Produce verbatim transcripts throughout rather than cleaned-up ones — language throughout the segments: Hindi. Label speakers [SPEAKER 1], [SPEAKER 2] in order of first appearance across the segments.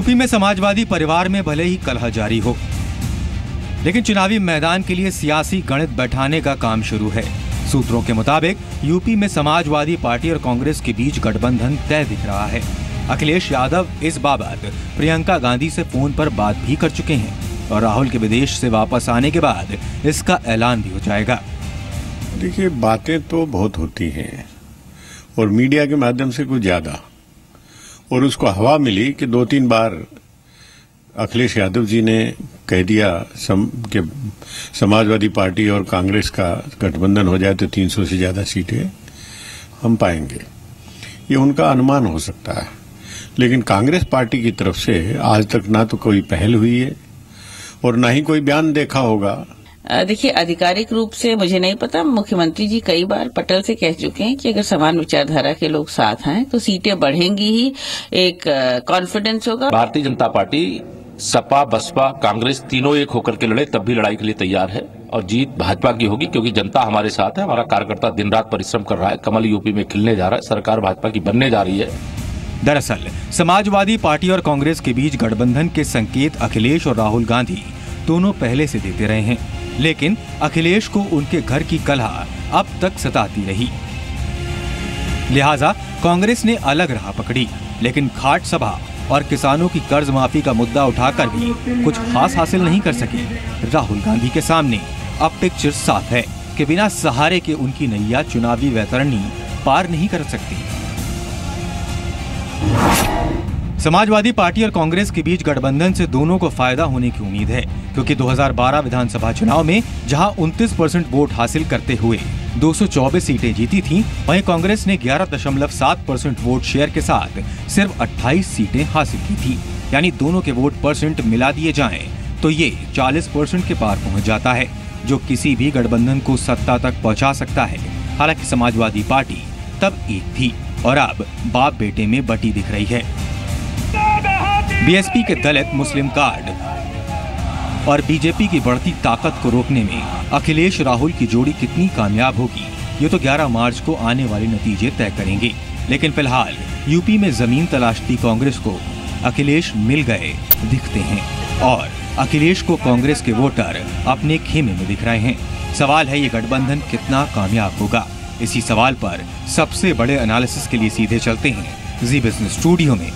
[SPEAKER 1] यूपी में समाजवादी परिवार में भले ही कलह जारी हो, लेकिन चुनावी मैदान के लिए सियासी गणित बैठाने का काम शुरू है। सूत्रों के मुताबिक यूपी में समाजवादी पार्टी और कांग्रेस के बीच गठबंधन तय दिख रहा है। अखिलेश यादव इस बाबत प्रियंका गांधी से फोन पर बात भी कर चुके हैं और राहुल के विदेश से वापस आने के बाद इसका ऐलान भी हो जाएगा।
[SPEAKER 2] देखिए, बातें तो बहुत होती हैं और मीडिया के माध्यम से कुछ ज्यादा, और उसको हवा मिली कि दो तीन बार अखिलेश यादव जी ने कह दिया सम, कि समाजवादी पार्टी और कांग्रेस का गठबंधन हो जाए तो तीन सौ से ज्यादा सीटें हम पाएंगे। ये उनका अनुमान हो सकता है, लेकिन कांग्रेस पार्टी की तरफ से आज तक ना तो कोई पहल हुई है और ना ही कोई बयान देखा होगा।
[SPEAKER 3] देखिए, आधिकारिक रूप से मुझे नहीं पता। मुख्यमंत्री जी कई बार पटल से कह चुके हैं कि अगर समान विचारधारा के लोग साथ हैं तो सीटें बढ़ेंगी ही, एक कॉन्फिडेंस होगा।
[SPEAKER 4] भारतीय जनता पार्टी सपा, बसपा, कांग्रेस तीनों एक होकर के लड़े तब भी लड़ाई के लिए तैयार है और जीत भाजपा की होगी, क्योंकि जनता हमारे साथ है। हमारा कार्यकर्ता दिन रात परिश्रम कर रहा है। कमल यूपी में खिलने जा रहा है। सरकार भाजपा की बनने जा रही है।
[SPEAKER 1] दरअसल समाजवादी पार्टी और कांग्रेस के बीच गठबंधन के संकेत अखिलेश और राहुल गांधी दोनों पहले से देते रहे हैं, लेकिन अखिलेश को उनके घर की कलह अब तक सताती रही। लिहाजा कांग्रेस ने अलग राह पकड़ी, लेकिन खाट सभा और किसानों की कर्ज माफी का मुद्दा उठाकर भी कुछ खास हासिल नहीं कर सके। राहुल गांधी के सामने अब पिक्चर साफ है कि बिना सहारे के उनकी नैया चुनावी वैतरणी पार नहीं कर सकती। समाजवादी पार्टी और कांग्रेस के बीच गठबंधन से दोनों को फायदा होने की उम्मीद है, क्योंकि दो हज़ार बारह विधानसभा चुनाव में जहां उनतीस परसेंट वोट हासिल करते हुए दो सौ चौबीस सीटें जीती थीं, वहीं कांग्रेस ने ग्यारह दशमलव सात परसेंट वोट शेयर के साथ सिर्फ अट्ठाईस सीटें हासिल की थी। यानी दोनों के वोट परसेंट मिला दिए जाएं तो ये चालीस परसेंट के पार पहुंच जाता है, जो किसी भी गठबंधन को सत्ता तक पहुंचा सकता है। हालांकि समाजवादी पार्टी तब एक थी और अब बाप बेटे में बटी दिख रही है। बीएसपी के दलित मुस्लिम कार्ड और बीजेपी की बढ़ती ताकत को रोकने में अखिलेश राहुल की जोड़ी कितनी कामयाब होगी, ये तो ग्यारह मार्च को आने वाले नतीजे तय करेंगे। लेकिन फिलहाल यूपी में जमीन तलाशती कांग्रेस को अखिलेश मिल गए दिखते हैं और अखिलेश को कांग्रेस के वोटर अपने खेमे में दिख रहे हैं। सवाल है, ये गठबंधन कितना कामयाब होगा? इसी सवाल पर सबसे बड़े एनालिसिस के लिए सीधे चलते हैं जी बिजनेस स्टूडियो में।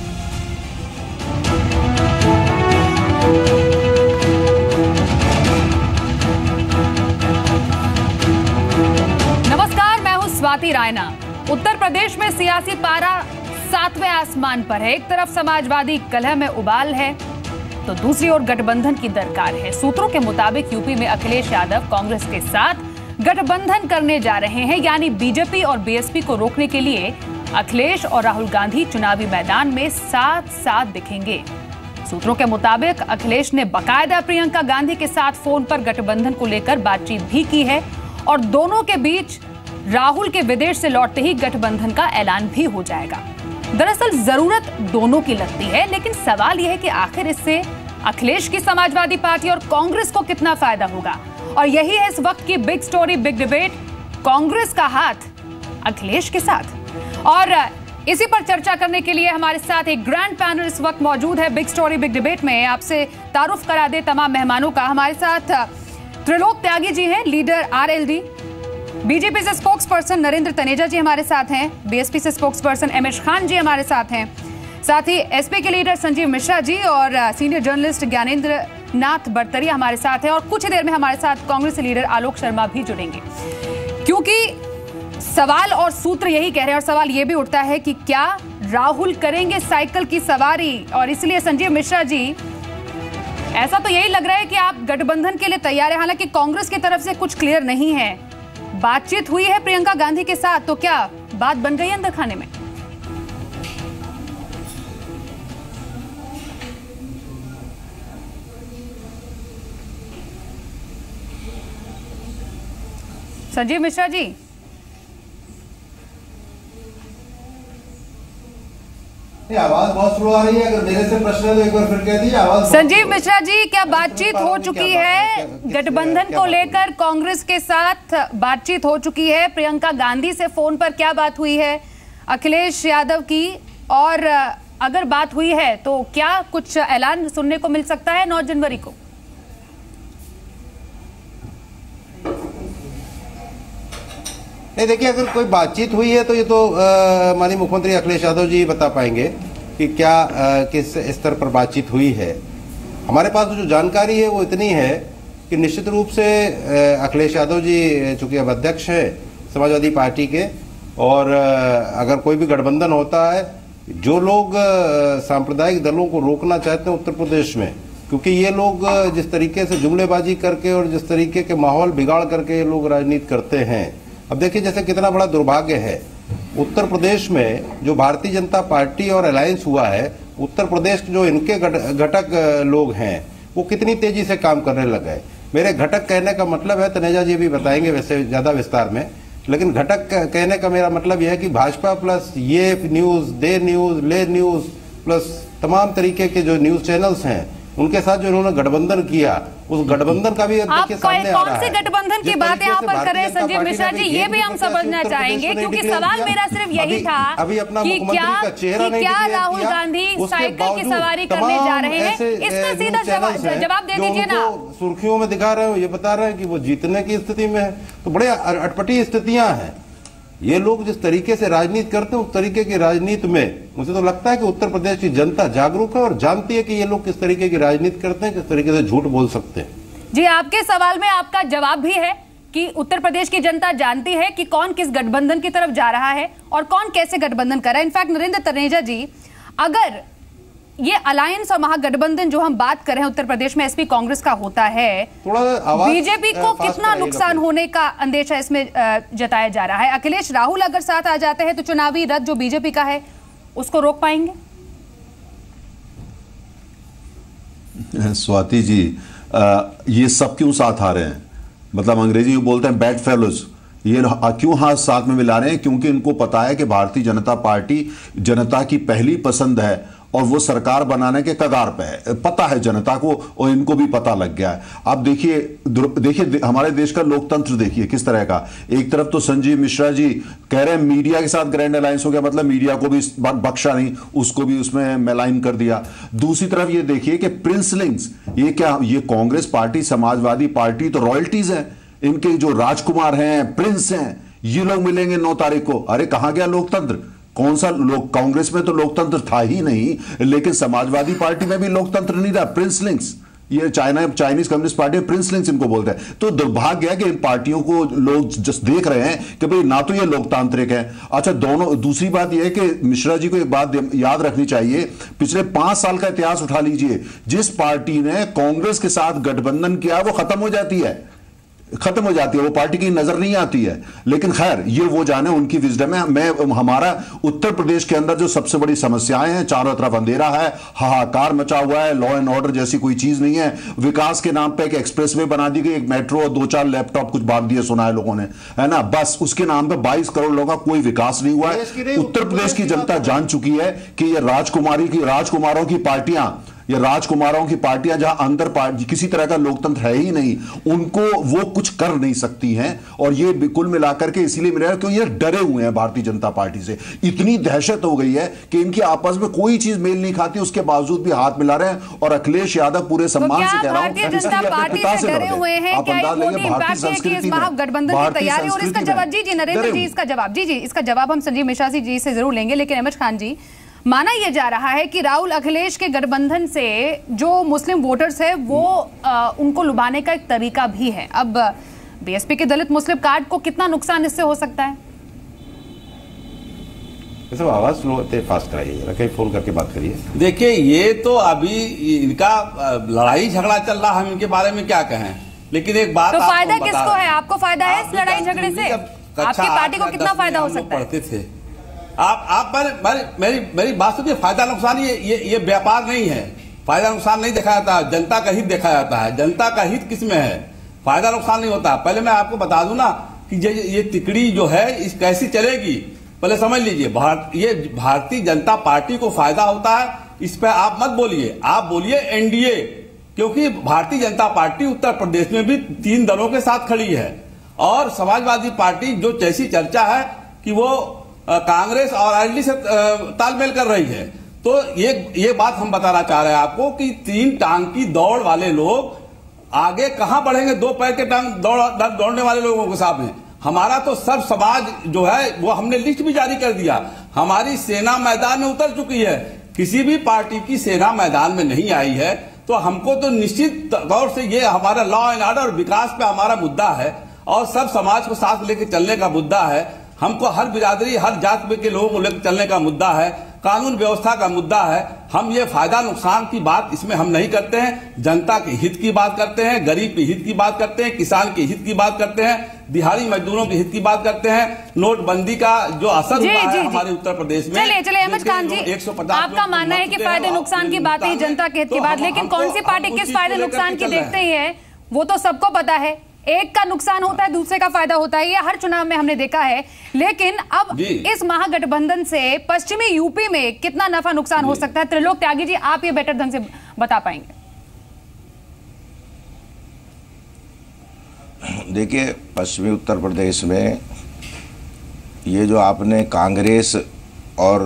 [SPEAKER 5] स्वाति रायना। उत्तर प्रदेश में सियासी पारा सातवें आसमान पर है। एक तरफ समाजवादी कलह में उबाल है तो दूसरी ओर गठबंधन की दरकार है। सूत्रों के मुताबिक यूपी में अखिलेश यादव कांग्रेस के साथ गठबंधन करने जा रहे हैं, यानी बीजेपी और बीएसपी को रोकने के लिए अखिलेश और राहुल गांधी चुनावी मैदान में साथ साथ दिखेंगे। सूत्रों के मुताबिक अखिलेश ने बाकायदा प्रियंका गांधी के साथ फोन पर गठबंधन को लेकर बातचीत भी की है और दोनों के बीच राहुल के विदेश से लौटते ही गठबंधन का ऐलान भी हो जाएगा। दरअसल जरूरत दोनों की लगती है, लेकिन सवाल यह है कि आखिर इससे अखिलेश की समाजवादी पार्टी और कांग्रेस को कितना फायदा होगा। और यही है इस वक्त की big story, big debate, Congress का हाथ अखिलेश के साथ। और इसी पर चर्चा करने के लिए हमारे साथ एक ग्रैंड पैनल इस वक्त मौजूद है बिग स्टोरी बिग डिबेट में। आपसे तारुफ करा दे तमाम मेहमानों का। हमारे साथ त्रिलोक त्यागी जी हैं, लीडर आरएलडी। बीजेपी से स्पोक्स पर्सन नरेंद्र तनेजा जी हमारे साथ हैं। बीएसपी से spokesperson M H Khan ji हमारे साथ हैं। साथ ही एसपी के लीडर संजीव मिश्रा जी और सीनियर जर्नलिस्ट ज्ञानेंद्र नाथ बरतरिया हमारे साथ हैं। और कुछ देर में हमारे साथ कांग्रेस लीडर आलोक शर्मा भी जुड़ेंगे, क्योंकि सवाल और सूत्र यही कह रहे हैं। और सवाल यह भी उठता है कि क्या राहुल करेंगे साइकिल की सवारी। और इसलिए संजीव मिश्रा जी, ऐसा तो यही लग रहा है कि आप गठबंधन के लिए तैयार है। हालांकि कांग्रेस की तरफ से कुछ क्लियर नहीं है। बातचीत हुई है प्रियंका गांधी के साथ, तो क्या बात बन गई अंदर खाने में? संजीव मिश्रा जी,
[SPEAKER 6] आवाज बहुत स्लो आ रही है। अगर मेरे से प्रश्न है तो एक बार फिर कह दीजिए। आवाज
[SPEAKER 5] संजीव मिश्रा जी, क्या बातचीत हो चुकी है गठबंधन को लेकर? कांग्रेस के साथ बातचीत हो चुकी है। प्रियंका गांधी से फोन पर क्या बात हुई है अखिलेश यादव की? और अगर बात हुई है तो क्या कुछ ऐलान सुनने को मिल सकता है नौ जनवरी को?
[SPEAKER 6] नहीं, देखिए, अगर कोई बातचीत हुई है तो ये तो माननीय मुख्यमंत्री अखिलेश यादव जी बता पाएंगे कि क्या आ, किस स्तर पर बातचीत हुई है। हमारे पास जो जानकारी है वो इतनी है कि निश्चित रूप से अखिलेश यादव जी चूंकि अब अध्यक्ष हैं समाजवादी पार्टी के, और अगर कोई भी गठबंधन होता है, जो लोग सांप्रदायिक दलों को रोकना चाहते हैं उत्तर प्रदेश में, क्योंकि ये लोग जिस तरीके से जुमलेबाजी करके और जिस तरीके के माहौल बिगाड़ करके ये लोग राजनीति करते हैं। अब देखिए, जैसे कितना बड़ा दुर्भाग्य है, उत्तर प्रदेश में जो भारतीय जनता पार्टी और अलायंस हुआ है, उत्तर प्रदेश के जो इनके घटक लोग हैं वो कितनी तेजी से काम करने लग गए। मेरे घटक कहने का मतलब है, तनेजा जी भी बताएंगे वैसे ज्यादा विस्तार में, लेकिन घटक कहने का मेरा मतलब यह है कि भाजपा प्लस ये न्यूज, दे न्यूज, ले न्यूज प्लस तमाम तरीके के जो न्यूज चैनल्स हैं, उनके साथ जो उन्होंने गठबंधन किया, उस गठबंधन का भी
[SPEAKER 5] आप कौन से गठबंधन की बात यहाँ पर कर रहे हैं संजीव मिश्रा जी, ये भी हम समझना चाहेंगे, क्योंकि सवाल मेरा सिर्फ यही था
[SPEAKER 6] अभी अपना
[SPEAKER 5] कि क्या कि क्या राहुल गांधी साइकिल की सवारी करने जा रहे हैं, इसका सीधा जवाब दे दीजिए ना।
[SPEAKER 6] सुर्खियों में दिखा रहे हो, ये बता रहे हैं कि वो जीतने की स्थिति में है, तो बड़े अटपटी स्थितियां हैं। ये लोग जिस तरीके से राजनीति करते हैं, उस तरीके की राजनीति में मुझे तो लगता है कि उत्तर प्रदेश की जनता जागरूक है और जानती है कि ये लोग किस तरीके की राजनीति करते हैं, किस तरीके से झूठ बोल सकते हैं।
[SPEAKER 5] जी, आपके सवाल में आपका जवाब भी है कि उत्तर प्रदेश की जनता जानती है कि कौन किस गठबंधन की तरफ जा रहा है और कौन कैसे गठबंधन कर रहा है। इनफैक्ट नरेंद्र तनेजा जी, अगर ये अलायंस और महागठबंधन जो हम बात कर रहे हैं उत्तर प्रदेश में एसपी कांग्रेस का होता है, बीजेपी को कितना नुकसान होने का अंदेशा इसमें जताया जा रहा है? अखिलेश राहुल अगर साथ आ जाते हैं तो चुनावी रथ जो बीजेपी का है उसको रोक पाएंगे?
[SPEAKER 7] स्वाति जी, आ, ये सब क्यों साथ आ रहे हैं? मतलब अंग्रेजी में बोलते हैं बैड फेलोज। ये क्यों हाथ साथ में मिला रहे हैं? क्योंकि इनको पता है कि भारतीय जनता पार्टी जनता की पहली पसंद है और वो सरकार बनाने के कगार पे है। पता है जनता को और इनको भी पता लग गया है। अब देखिए देखिए हमारे देश का लोकतंत्र देखिए किस तरह का। एक तरफ तो संजीव मिश्रा जी कह रहे हैं मीडिया के साथ ग्रैंड अलायंस हो गया, मतलब मीडिया को भी बख्शा नहीं, उसको भी उसमें मेलाइन कर दिया। दूसरी तरफ ये देखिए कि प्रिंसलिंग्स, ये क्या, ये कांग्रेस पार्टी, समाजवादी पार्टी तो रॉयल्टीज है, इनके जो राजकुमार हैं, प्रिंस हैं, ये लोग मिलेंगे नौ तारीख को। अरे कहां गया लोकतंत्र? कौन सा लोग, कांग्रेस में तो लोकतंत्र था ही नहीं, लेकिन समाजवादी पार्टी में भी लोकतंत्र नहीं था। प्रिंसलिंग्स, ये China Chinese communist party princelings इनको बोलते हैं। तो दुर्भाग्य है कि इन पार्टियों को लोग जस्ट देख रहे हैं कि भाई ना तो ये लोकतांत्रिक है। अच्छा, दोनों, दूसरी बात यह है कि मिश्रा जी को एक बात याद रखनी चाहिए, पिछले पांच साल का इतिहास उठा लीजिए, जिस पार्टी ने कांग्रेस के साथ गठबंधन किया वो खत्म हो जाती है, खत्म हो जाती है, वो पार्टी की नजर नहीं आती है। लेकिन खैर ये वो जाने, उनकी विजडम है। मैं हमारा उत्तर प्रदेश के अंदर जो सबसे बड़ी समस्याएं हैं, चारों तरफ अंधेरा है, हाहाकार मचा हुआ है, लॉ एंड ऑर्डर जैसी कोई चीज नहीं है। विकास के नाम पे एक एक्सप्रेसवे बना दी गई, एक मेट्रो और दो चार लैपटॉप कुछ बांट दिए सुना है लोगों ने, है ना, बस उसके नाम पे बाईस करोड़ लोगों का कोई विकास नहीं हुआ है। उत्तर प्रदेश की जनता जान चुकी है कि ये राजकुमारी की राजकुमारों की पार्टियां ये राजकुमारों की पार्टियां जहां अंदर किसी तरह का लोकतंत्र है ही नहीं, उनको वो कुछ कर नहीं सकती हैं। और ये कुल मिलाकर के इसीलिए मिला क्योंकि ये डरे हुए हैं भारतीय जनता पार्टी से। इतनी दहशत हो गई है कि इनकी आपस में कोई चीज मेल नहीं खाती, उसके बावजूद भी हाथ मिला रहे हैं। और अखिलेश यादव पूरे सम्मान से कह रहा हूं,
[SPEAKER 5] भारतीय जनता पार्टी से डरे हुए हैं, क्या ये मोदी इम्पैक्ट है कि इस महागठबंधन की तैयारी? और इसका जवाब जी जी नरेंद्र जी, इसका जवाब जी जी इसका जवाब हम संजीव मिश्रा जी से जरूर लेंगे। लेकिन अहमद खान जी, माना यह जा रहा है कि राहुल अखिलेश के गठबंधन से जो मुस्लिम वोटर्स है वो आ, उनको लुभाने का एक तरीका भी है। अब बीएसपी के दलित मुस्लिम कार्ड को कितना नुकसान इससे हो सकता है?
[SPEAKER 6] सब आवाज स्लो फास्ट कराइए, कहीं फोन करके बात करिए।
[SPEAKER 8] देखिए, ये तो अभी इनका लड़ाई झगड़ा चल रहा है, हम इनके बारे में क्या कहें। लेकिन एक बात,
[SPEAKER 5] तो फायदा किसको है? आपको फायदा है इस लड़ाई झगड़े से? आपकी पार्टी को कितना फायदा हो सकता है?
[SPEAKER 8] पढ़ते थे आप आप मेरी मेरी मेरी बात सुनिए। फायदा नुकसान ये ये ये व्यापार नहीं है। फायदा नुकसान नहीं देखा जाता, जनता का हित देखा जाता है। जनता का हित किस में है? फायदा नुकसान नहीं होता। पहले मैं आपको बता दूं ना कि ये ये तिकड़ी जो है इस कैसी चलेगी, पहले समझ लीजिए। भारत ये भारतीय जनता पार्टी को फायदा होता है, इस पर आप मत बोलिए, आप बोलिए एनडीए, क्योंकि भारतीय जनता पार्टी उत्तर प्रदेश में भी तीन दलों के साथ खड़ी है। और समाजवादी पार्टी जो जैसी चर्चा है कि वो कांग्रेस और आरएलडी से तालमेल कर रही है, तो ये ये बात हम बताना चाह रहे हैं आपको कि तीन टांग की दौड़ वाले लोग आगे कहां बढ़ेंगे, दो पैर के टांग दौड़ दौड़ने वाले लोगों के सामने। हमारा तो सब समाज जो है वो हमने लिस्ट भी जारी कर दिया। हमारी सेना मैदान में उतर चुकी है, किसी भी पार्टी की सेना मैदान में नहीं आई है। तो हमको तो निश्चित तौर से ये हमारा लॉ एंड ऑर्डर और विकास पे हमारा मुद्दा है और सब समाज को साथ लेकर चलने का मुद्दा है। हमको हर बिरादरी हर जात के लोगों को लेकर चलने का मुद्दा है, कानून व्यवस्था का मुद्दा है। हम ये फायदा नुकसान की बात इसमें हम नहीं करते हैं, जनता के हित की बात करते हैं, गरीब के हित की बात करते हैं, किसान के हित की बात करते हैं, दिहाड़ी मजदूरों के हित की बात करते हैं। नोटबंदी का जो असर हुआ है हमारे उत्तर प्रदेश में।
[SPEAKER 5] चलिए चलिए अहमद खान जी, आपका मानना है कि फायदे नुकसान की बात है, जनता के हित की बात, लेकिन कौन सी पार्टी किस फायदे नुकसान की देखते ही है वो तो सबको पता है। एक का नुकसान होता है, दूसरे का फायदा होता है, ये हर चुनाव में हमने देखा है। लेकिन अब इस महागठबंधन से पश्चिमी यूपी में कितना नफा नुकसान हो सकता है, त्रिलोक त्यागी जी आप ये बेटर ढंग से बता पाएंगे?
[SPEAKER 9] देखिए, पश्चिमी उत्तर प्रदेश में ये जो आपने कांग्रेस और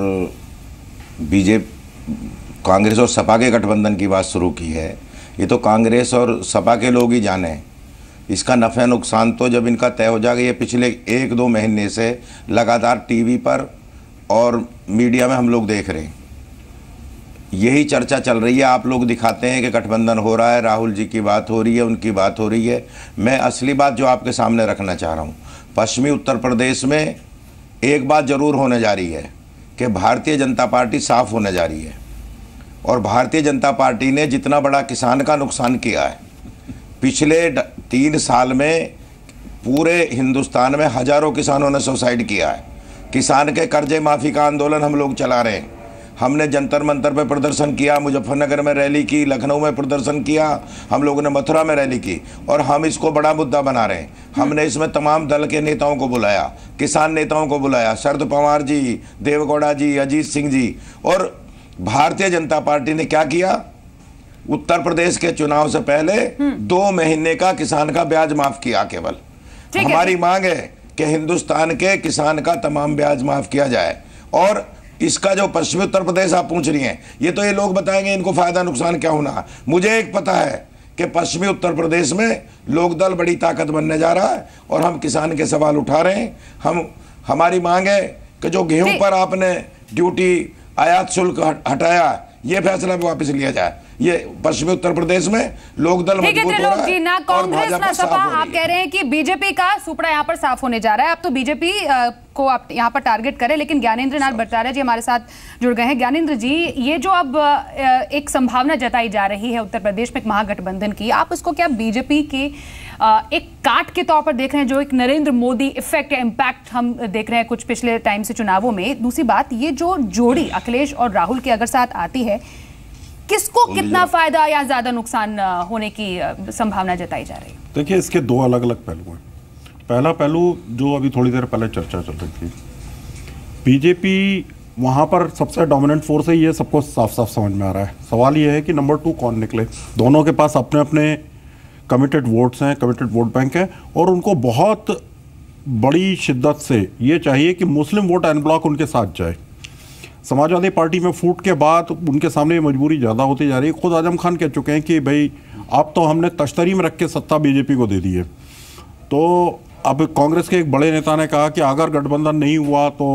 [SPEAKER 9] बीजेपी, कांग्रेस और सपा के गठबंधन की बात शुरू की है, ये तो कांग्रेस और सपा के लोग ही जाने। इसका नफ़ा नुकसान तो जब इनका तय हो जाएगा, ये पिछले एक दो महीने से लगातार टीवी पर और मीडिया में हम लोग देख रहे हैं, यही चर्चा चल रही है। आप लोग दिखाते हैं कि गठबंधन हो रहा है, राहुल जी की बात हो रही है, उनकी बात हो रही है। मैं असली बात जो आपके सामने रखना चाह रहा हूँ, पश्चिमी उत्तर प्रदेश में एक बात ज़रूर होने जा रही है कि भारतीय जनता पार्टी साफ होने जा रही है। और भारतीय जनता पार्टी ने जितना बड़ा किसान का नुकसान किया है पिछले तीन साल में, पूरे हिंदुस्तान में हजारों किसानों ने सुसाइड किया है। किसान के कर्जे माफ़ी का आंदोलन हम लोग चला रहे हैं। हमने जंतर मंतर पे प्रदर्शन किया, मुजफ्फरनगर में रैली की, लखनऊ में प्रदर्शन किया, हम लोगों ने मथुरा में रैली की, और हम इसको बड़ा मुद्दा बना रहे हैं। हमने इसमें तमाम दल के नेताओं को बुलाया, किसान नेताओं को बुलाया, शरद पवार जी, देवेगौड़ा जी, अजीत सिंह जी। और भारतीय जनता पार्टी ने क्या किया, उत्तर प्रदेश के चुनाव से पहले दो महीने का किसान का ब्याज माफ किया केवल। हमारी मांग है कि हिंदुस्तान के किसान का तमाम ब्याज माफ किया जाए। और इसका जो पश्चिमी उत्तर प्रदेश आप पूछ रही हैं, ये तो ये लोग बताएंगे इनको फायदा नुकसान क्या होना। मुझे एक पता है कि पश्चिमी उत्तर प्रदेश में लोक दल बड़ी ताकत बनने जा रहा है और हम किसान के सवाल उठा रहे हैं। हम हमारी मांग है कि जो गेहूं पर आपने ड्यूटी आयात शुल्क हटाया, ये फैसला भी वापस लिया जाए। ये पश्चिमी उत्तर प्रदेश में लोक दल मजबूत हो रहा है।
[SPEAKER 5] ना कांग्रेस ना सपा, आप कह रहे हैं कि बीजेपी का सुपड़ा यहाँ पर साफ होने जा रहा है। अब तो बीजेपी को आप यहाँ पर टारगेट करें, लेकिन ज्ञानेंद्र नाथ भट्टाचार्य जी हमारे साथ जुड़ गए हैं। ज्ञानेंद्र जी, ये जो अब एक संभावना जताई जा रही है उत्तर प्रदेश में एक महागठबंधन की, आप इसको क्या बीजेपी के एक काट के तौर पर देख रहे हैं, जो एक नरेंद्र मोदी इफेक्ट या इम्पैक्ट हम देख रहे हैं कुछ पिछले टाइम से चुनावों में? दूसरी बात, ये जो जोड़ी अखिलेश और राहुल की अगर साथ आती है, किसको कितना फायदा या ज्यादा नुकसान होने की संभावना जताई जा रही है?
[SPEAKER 10] देखिए, इसके दो अलग अलग पहलू हैं। पहला पहलू जो अभी थोड़ी देर पहले चर्चा चल रही थी, बीजेपी वहां पर सबसे डोमिनेंट फोर्स है, ये सबको साफ साफ समझ में आ रहा है। सवाल ये है कि नंबर टू कौन निकले। दोनों के पास अपने अपने कमिटेड वोट्स हैं, कमिटेड वोट बैंक है, और उनको बहुत बड़ी शिद्दत से ये चाहिए कि मुस्लिम वोट एन ब्लॉक उनके साथ जाए। समाजवादी पार्टी में फूट के बाद उनके सामने ये मजबूरी ज़्यादा होती जा रही है। खुद आजम खान कह चुके हैं कि भाई अब तो हमने तश्तरी में रख के सत्ता बीजेपी को दे दी है। तो अब कांग्रेस के एक बड़े नेता ने कहा कि अगर गठबंधन नहीं हुआ तो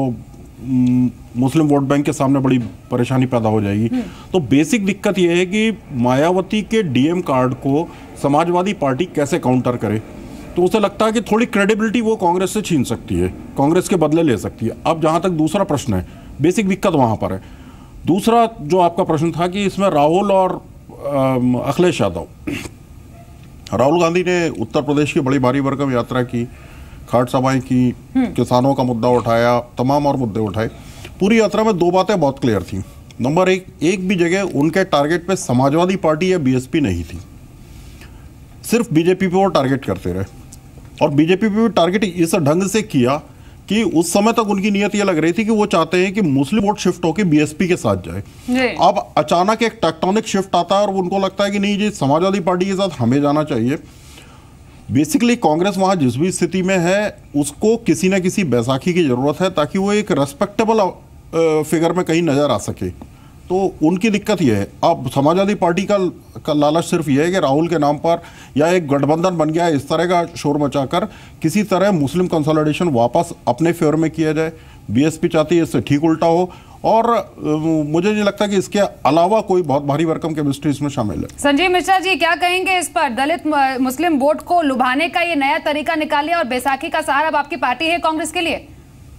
[SPEAKER 10] मुस्लिम वोट बैंक के सामने बड़ी परेशानी पैदा हो जाएगी। तो बेसिक दिक्कत यह है कि मायावती के डीएम कार्ड को समाजवादी पार्टी कैसे काउंटर करे। तो उसे लगता है कि थोड़ी क्रेडिबिलिटी वो कांग्रेस से छीन सकती है, कांग्रेस के बदले ले सकती है। अब जहाँ तक दूसरा प्रश्न है, बेसिक दिक्कत वहाँ पर है। दूसरा जो आपका प्रश्न था कि इसमें राहुल और अखिलेश यादव, राहुल गांधी ने उत्तर प्रदेश की बड़ी भारी भरकम यात्रा की, खाट सभाएं की, किसानों का मुद्दा उठाया, तमाम और मुद्दे उठाए। पूरी यात्रा में दो बातें बहुत क्लियर थी। नंबर एक, एक भी जगह उनके टारगेट पे समाजवादी पार्टी या बीएसपी नहीं थी, सिर्फ बीजेपी पे वो टारगेट करते रहे। और बीजेपी पे भी टारगेट इस ढंग से किया कि उस समय तक उनकी नीयत ये लग रही थी कि वो चाहते हैं कि मुस्लिम वोट शिफ्ट होकर बीएसपी के साथ जाए। अब अचानक एक टेक्टोनिक शिफ्ट आता है और उनको लगता है कि नहीं जी, समाजवादी पार्टी के साथ हमें जाना चाहिए। बेसिकली कांग्रेस वहां जिस भी स्थिति में है उसको किसी न किसी बैसाखी की जरूरत है ताकि वो एक रेस्पेक्टेबल फिगर में कहीं नजर आ सके। तो उनकी दिक्कत ये है। अब समाजवादी पार्टी का, का लालच सिर्फ ये है कि राहुल के नाम पर या एक गठबंधन बन गया है इस तरह का शोर मचाकर किसी तरह मुस्लिम कंसोलिडेशन वापस अपने फेवर में किया जाए। बीएसपी चाहती है इससे ठीक उल्टा हो, और मुझे नहीं लगता कि इसके अलावा कोई बहुत भारी भरकम केमिस्ट्री इसमें शामिल है।
[SPEAKER 5] संजीव मिश्रा जी क्या कहेंगे इस पर? दलित मुस्लिम वोट को लुभाने का ये नया तरीका निकाल लिया और बैसाखी का सहारा अब आपकी पार्टी है कांग्रेस के लिए?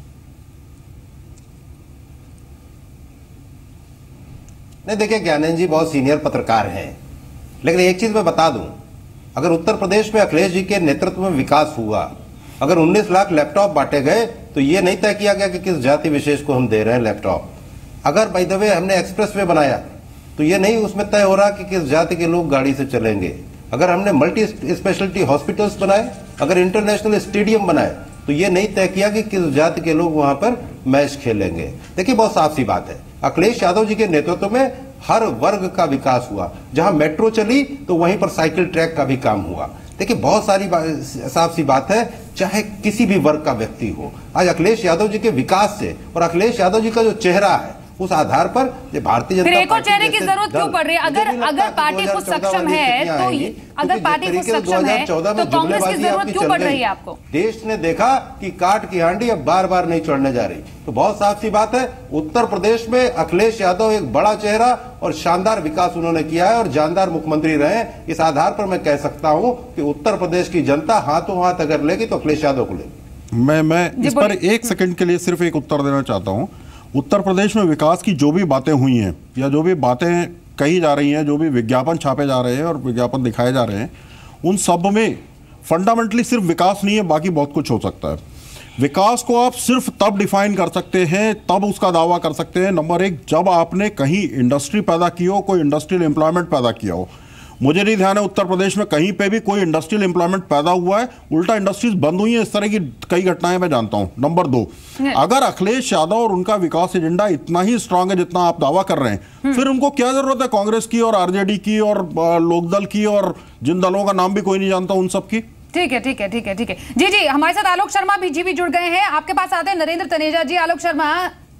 [SPEAKER 6] नहीं, देखिए ज्ञानंद जी बहुत सीनियर पत्रकार हैं, लेकिन एक चीज मैं बता दूं, अगर उत्तर प्रदेश में अखिलेश जी के नेतृत्व में विकास हुआ, अगर उन्नीस लाख लैपटॉप बांटे गए तो ये नहीं तय किया गया कि किस जाति विशेष को हम दे रहे हैं लैपटॉप। अगर बाय द वे हमने एक्सप्रेस वे बनाया तो ये नहीं उसमें तय हो रहा कि किस जाति के लोग गाड़ी से चलेंगे। अगर हमने मल्टी स्पेशलिटी हॉस्पिटल्स बनाए, अगर इंटरनेशनल स्टेडियम बनाए, तो ये नहीं तय किया कि किस जाति के लोग वहां पर मैच खेलेंगे। देखिए बहुत साफ सी बात है, अखिलेश यादव जी के नेतृत्व में हर वर्ग का विकास हुआ। जहां मेट्रो चली तो वहीं पर साइकिल ट्रैक का भी काम हुआ। देखिए बहुत सारी साफ सी बात है, चाहे किसी भी वर्ग का व्यक्ति हो, आज अखिलेश यादव जी के विकास से और अखिलेश यादव जी का जो चेहरा है उस आधार पर भारतीय जनता
[SPEAKER 5] पार्टी एक और चेहरे की जरूरत क्यों पड़ रही है? अगर अगर पार्टी खुद सक्षम है तो अगर पार्टी खुद सक्षम है तो कांग्रेस की जरूरत क्यों पड़ रही है आपको?
[SPEAKER 6] देश ने देखा कि काट की हांडी अब बार बार नहीं चढ़ने जा रही, तो बहुत साफ सी बात है, उत्तर प्रदेश में अखिलेश यादव एक बड़ा चेहरा और शानदार विकास उन्होंने किया है और जानदार मुख्यमंत्री रहे। इस आधार पर मैं कह सकता हूं कि उत्तर प्रदेश की जनता हाथों हाथ अगर लेगी तो अखिलेश यादव को लेगी।
[SPEAKER 10] मैं मैं इस पर एक सेकंड के लिए सिर्फ एक उत्तर देना चाहता हूं। उत्तर प्रदेश में विकास की जो भी बातें हुई हैं या जो भी बातें कही जा रही हैं, जो भी विज्ञापन छापे जा रहे हैं और विज्ञापन दिखाए जा रहे हैं, उन सब में फंडामेंटली सिर्फ विकास नहीं है, बाकी बहुत कुछ हो सकता है। विकास को आप सिर्फ तब डिफाइन कर सकते हैं, तब उसका दावा कर सकते हैं, नंबर एक, जब आपने कहीं इंडस्ट्री पैदा की हो, कोई इंडस्ट्रियल एम्प्लॉयमेंट पैदा किया हो। मुझे नहीं ध्यान है उत्तर प्रदेश में कहीं पे भी कोई इंडस्ट्रियल एम्प्लॉयमेंट पैदा हुआ है, उल्टा इंडस्ट्रीज बंद हुई हैं। इस तरह की कई घटनाएं मैं जानता हूं। नंबर दो, अगर अखिलेश यादव और उनका विकास एजेंडा इतना ही स्ट्रांग है जितना आप दावा कर रहे हैं, फिर उनको क्या जरूरत है कांग्रेस की और आरजेडी की और लोकदल की और जिन दलों का नाम भी कोई नहीं जानता उन सब की?
[SPEAKER 5] ठीक है ठीक है ठीक है ठीक है जी जी हमारे साथ आलोक शर्मा भी जी भी जुड़ गए हैं। आपके पास आते हैं नरेंद्र तनेजा जी। आलोक शर्मा,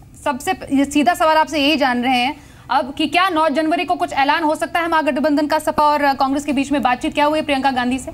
[SPEAKER 5] सबसे सीधा सवाल आपसे यही जान रहे हैं अब कि क्या नौ जनवरी को कुछ ऐलान हो सकता है महागठबंधन का? सपा और कांग्रेस के बीच में बातचीत क्या हुई प्रियंका गांधी से?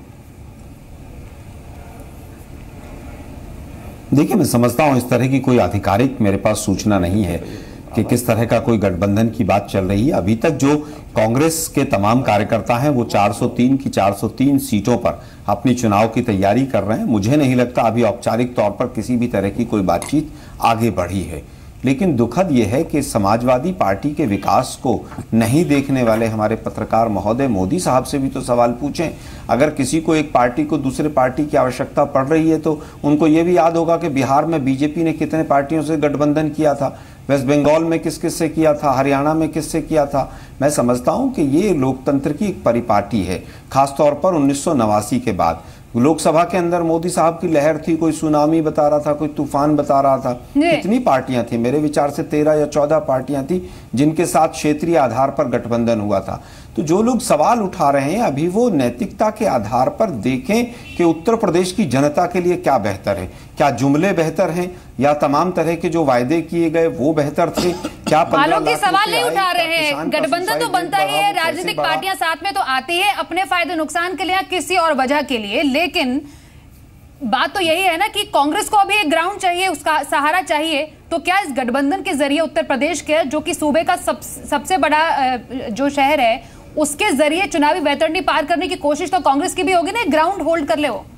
[SPEAKER 11] देखिए, मैं समझता हूं इस तरह की कोई आधिकारिक मेरे पास सूचना नहीं है कि किस तरह का कोई गठबंधन की बात चल रही है। अभी तक जो कांग्रेस के तमाम कार्यकर्ता हैं वो चार सौ तीन की चार सौ तीन सीटों पर अपनी चुनाव की तैयारी कर रहे हैं। मुझे नहीं लगता अभी औपचारिक तौर पर किसी भी तरह की कोई बातचीत आगे बढ़ी है। लेकिन दुखद यह है कि समाजवादी पार्टी के विकास को नहीं देखने वाले हमारे पत्रकार महोदय मोदी साहब से भी तो सवाल पूछें। अगर किसी को एक पार्टी को दूसरे पार्टी की आवश्यकता पड़ रही है तो उनको ये भी याद होगा कि biहार में बीजेपी ने कितने पार्टियों से गठबंधन किया था, वेस्ट बंगाल में किस किस से किया था, हरियाणा में किस से किया था। मैं समझता हूं कि ये लोकतंत्र की एक परिपाटी है, खासतौर पर उन्नीस सौ नवासी के बाद। लोकसभा के अंदर मोदी साहब की लहर थी, कोई सुनामी बता रहा था, कोई तूफान बता रहा था। कितनी पार्टियां थी? मेरे विचार से तेरह या चौदह पार्टियां थी जिनके साथ क्षेत्रीय आधार पर गठबंधन हुआ था। तो जो लोग सवाल उठा रहे हैं अभी वो नैतिकता के आधार पर देखें कि उत्तर प्रदेश की जनता के लिए क्या बेहतर है। क्या जुमले बेहतर हैं या तमाम तरह के जो वायदे किए गए वो बेहतर थे? क्या
[SPEAKER 5] आलोक जी सवाल नहीं उठा रहे हैं, गठबंधन तो बनता ही है, राजनीतिक पार्टियां साथ में तो आती है अपने फायदे नुकसान के लिए, किसी और वजह के लिए। लेकिन बात तो यही है ना कि कांग्रेस को अभी एक ग्राउंड चाहिए, उसका सहारा चाहिए। तो क्या इस गठबंधन के जरिए उत्तर प्रदेश के जो कि सूबे का सब, सबसे बड़ा जो शहर है उसके जरिए चुनावी वैतरणी पार करने की कोशिश तो कांग्रेस की भी होगी ना, ग्राउंड होल्ड कर ले वो?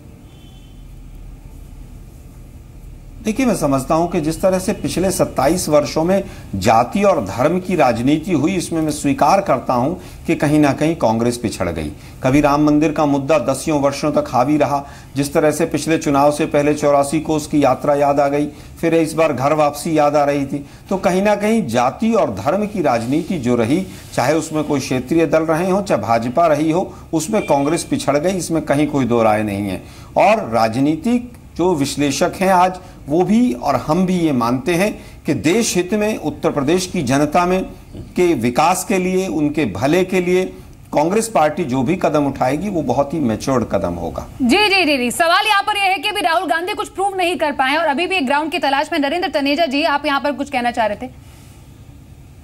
[SPEAKER 11] देखिए, मैं समझता हूं कि जिस तरह से पिछले सत्ताईस वर्षों में जाति और धर्म की राजनीति हुई, इसमें मैं स्वीकार करता हूं कि कहीं ना कहीं कांग्रेस पिछड़ गई। कभी राम मंदिर का मुद्दा दसियों वर्षों तक हावी रहा, जिस तरह से पिछले चुनाव से पहले चौरासी कोस की यात्रा याद आ गई, फिर इस बार घर वापसी याद आ रही थी। तो कहीं ना कहीं जाति और धर्म की राजनीति जो रही, चाहे उसमें कोई क्षेत्रीय दल रहे हो चाहे भाजपा रही हो, उसमें कांग्रेस पिछड़ गई, इसमें कहीं कोई दो राय नहीं है। और राजनीतिक जो विश्लेषक हैं आज वो भी और हम भी ये मानते हैं कि देश हित में, उत्तर प्रदेश की जनता में के विकास के लिए, उनके भले के लिए कांग्रेस पार्टी जो भी कदम उठाएगी वो बहुत ही मैच्योर्ड कदम होगा।
[SPEAKER 5] जी जी जी जी सवाल यहाँ पर यह है कि अभी राहुल गांधी कुछ प्रूव नहीं कर पाए और अभी भी एक ग्राउंड की तलाश में। नरेंद्र तनेजा जी, आप यहाँ पर कुछ कहना चाह रहे थे?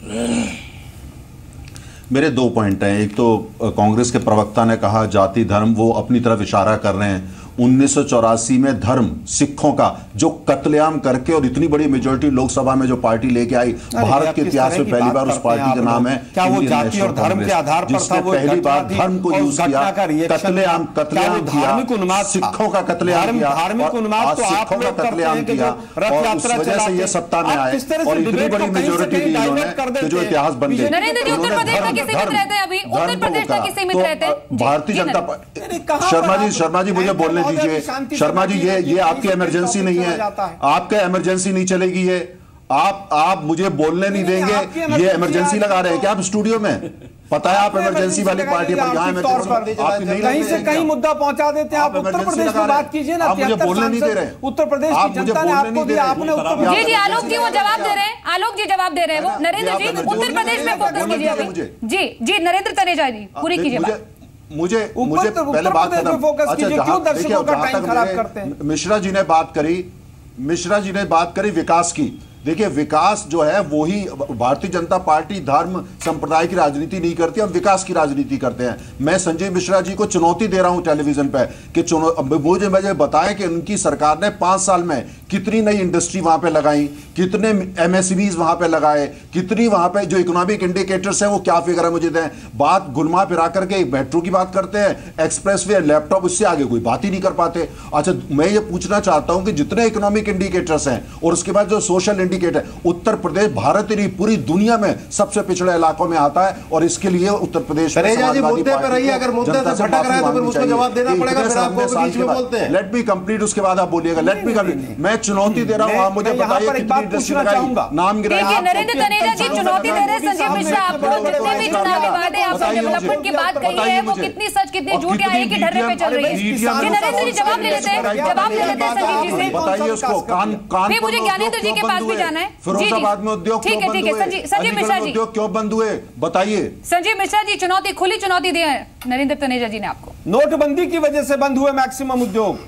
[SPEAKER 7] मेरे दो पॉइंट हैं। एक तो कांग्रेस के प्रवक्ता ने कहा जाति धर्म, वो अपनी तरफ इशारा कर रहे हैं। उन्नीस सौ चौरासी में धर्म सिखों का जो कत्लेआम करके और इतनी बड़ी मेजोरिटी लोकसभा में जो पार्टी लेके आई, भारत के इतिहास में पहली बार उस पार्टी का नाम है
[SPEAKER 11] क्या वो जाति और धर्म के आधार पर था? वो
[SPEAKER 7] पहली बार धर्म को यूज किया, कत्लेआम कत्लेआम
[SPEAKER 11] धार्मिक उन्माद,
[SPEAKER 7] सिखों का कत्लेआम किया,
[SPEAKER 11] धार्मिक उन्माद तो आप लोग करते हैं कि जो रथ यात्रा
[SPEAKER 7] वजह से ये सत्ता में आए और इतनी बड़ी मेजोरिटी दी इन्होंने जो इतिहास बन गई।
[SPEAKER 5] नरेंद्र जी उत्तर प्रदेश में किसी सीमित रहते हैं, अभी उत्तर प्रदेश में किसी सीमित रहते हैं।
[SPEAKER 7] भारतीय जनता पार्टी, शर्मा जी शर्मा जी मुझे बोलने दीजिए। शर्मा जी ये ये आपकी इमरजेंसी नहीं है, आपका इमरजेंसी नहीं चलेगी ये। आप आप मुझे बोलने नहीं देंगे, ये इमरजेंसी लगा रहे हैं क्या आप स्टूडियो में? पता है आप इमरजेंसी वाली पार्टी पर यहाँ इमरजेंसी
[SPEAKER 12] कहीं से कहीं मुद्दा पहुंचा देते हैं। आप उत्तर प्रदेश में बात कीजिए ना,
[SPEAKER 7] आप मुझे बोलने नहीं दे रहे।
[SPEAKER 12] उत्तर प्रदेश की जनता ने आपको दिया, आपने उत्तर प्रदेश।
[SPEAKER 5] जी जी आलोक जी वो जवाब दे रहे हैं, आलोक जी जवाब दे रहे हैं वो। नरेंद्र जी उत्तर प्रदेश में फोकस कीजिए अभी। जी जी नरेंद्र तनेजा जी पूरी कीजिए बात।
[SPEAKER 7] मुझे मुझे पहले बात करना। अच्छा जहां देखिए जहां तक मिश्रा जी ने बात करी, मिश्रा जी ने बात करी विकास की। देखिए विकास जो है वो ही भारतीय जनता पार्टी धर्म संप्रदाय की राजनीति नहीं करती, हम विकास की राजनीति करते हैं। मैं संजय मिश्रा जी को चुनौती दे रहा हूं टेलीविजन पे कि मुझे मुझे बताएं कि उनकी सरकार ने पांच साल में कितनी नई इंडस्ट्री वहां पे लगाई, कितने एमएसएमईज वहां पे लगाए, कितनी वहां पे जो इकोनॉमिक इंडिकेटर्स हैं वो क्या फिगर है मुझे दें। बात घुलमा फिरा करके मेट्रो की बात करते हैं, एक्सप्रेसवे, लैपटॉप, इससे आगे कोई बात ही नहीं कर पाते। अच्छा मैं ये पूछना चाहता हूं कि जितने इकोनॉमिक इंडिकेटर्स हैं और उसके बाद जो सोशल इंडिकेटर, उत्तर प्रदेश भारत की पूरी दुनिया में सबसे पिछड़े इलाकों में आता है और इसके लिए उत्तर प्रदेश
[SPEAKER 6] मुद्दे पर रहिए। अगर मुद्दे से भटक रहा है तो फिर उसको जवाब देना पड़ेगा, फिर आपको बीच में बोलते हैं।
[SPEAKER 7] लेट मी कंप्लीट, उसके बाद आप बोलिएगा। लेट मी कंप्लीट, मैं चुनौती दे रहा हूं, आप मुझे बताइए कितनी इंडस्ट्री लगाई, नाम गिराया।
[SPEAKER 5] नरेंद्र तनेजा जी चुनौती दे रहे हैं संजय मिश्रा आपको। जितने भी चुनावी वादे आपने डेवलपमेंट की बात कही है वो कितनी सच कितनी झूठ या एक ही ढर्रे पे चल रही है। जी नरेंद्र जी जवाब ले लेते हैं, जवाब ले लेते हैं संजीव जी से।
[SPEAKER 7] बताइए उसको। कान कान
[SPEAKER 5] नहीं मुझे ज्ञानेंद्र जी के पास भी जाना है।
[SPEAKER 7] फिरोजाबाद में उद्योग
[SPEAKER 5] ठीक है ठीक है संजीव संजीव मिश्रा जी,
[SPEAKER 7] उद्योग क्यों बंद हुए बताइए।
[SPEAKER 5] संजीव मिश्रा जी चुनौती खुली चुनौती दी है नरेंद्र तनेजा जी ने आपको।
[SPEAKER 12] नोटबंदी की वजह से बंद हुए मैक्सिमम उद्योग।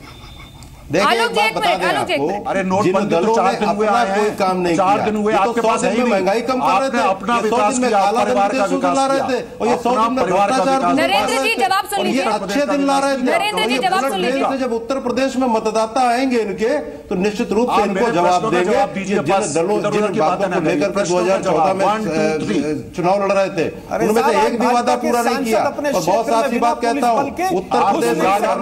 [SPEAKER 6] देखिए एक बात बता दें आपको,
[SPEAKER 7] अरे नोटबंदी तो चार दिन हुए आए
[SPEAKER 6] कोई काम नहीं
[SPEAKER 7] चार
[SPEAKER 6] किया।
[SPEAKER 7] दिन हुए आपके पास है ही नहीं।
[SPEAKER 6] महंगाई कम कर रहे थे,
[SPEAKER 7] अपना विकास किया, परिवार का विकास किया
[SPEAKER 6] और ये सौ दिन में भ्रष्टाचार।
[SPEAKER 5] नरेंद्र जी जवाब सुन लीजिए,
[SPEAKER 6] अच्छे दिन ला रहे थे।
[SPEAKER 5] नरेंद्र जी जवाब सुन लीजिए।
[SPEAKER 6] जब उत्तर प्रदेश में मतदाता आएंगे इनके तो निश्चित रूप से इनको जवाब देंगे। जिन दलों जिन बातों को लेकर के दो हजार चौदह में चुनाव लड़ रहे थे उनमें से एक भी वादा पूरा नहीं किया। और बहुत साफ सी बात कहता हूँ, उत्तर प्रदेश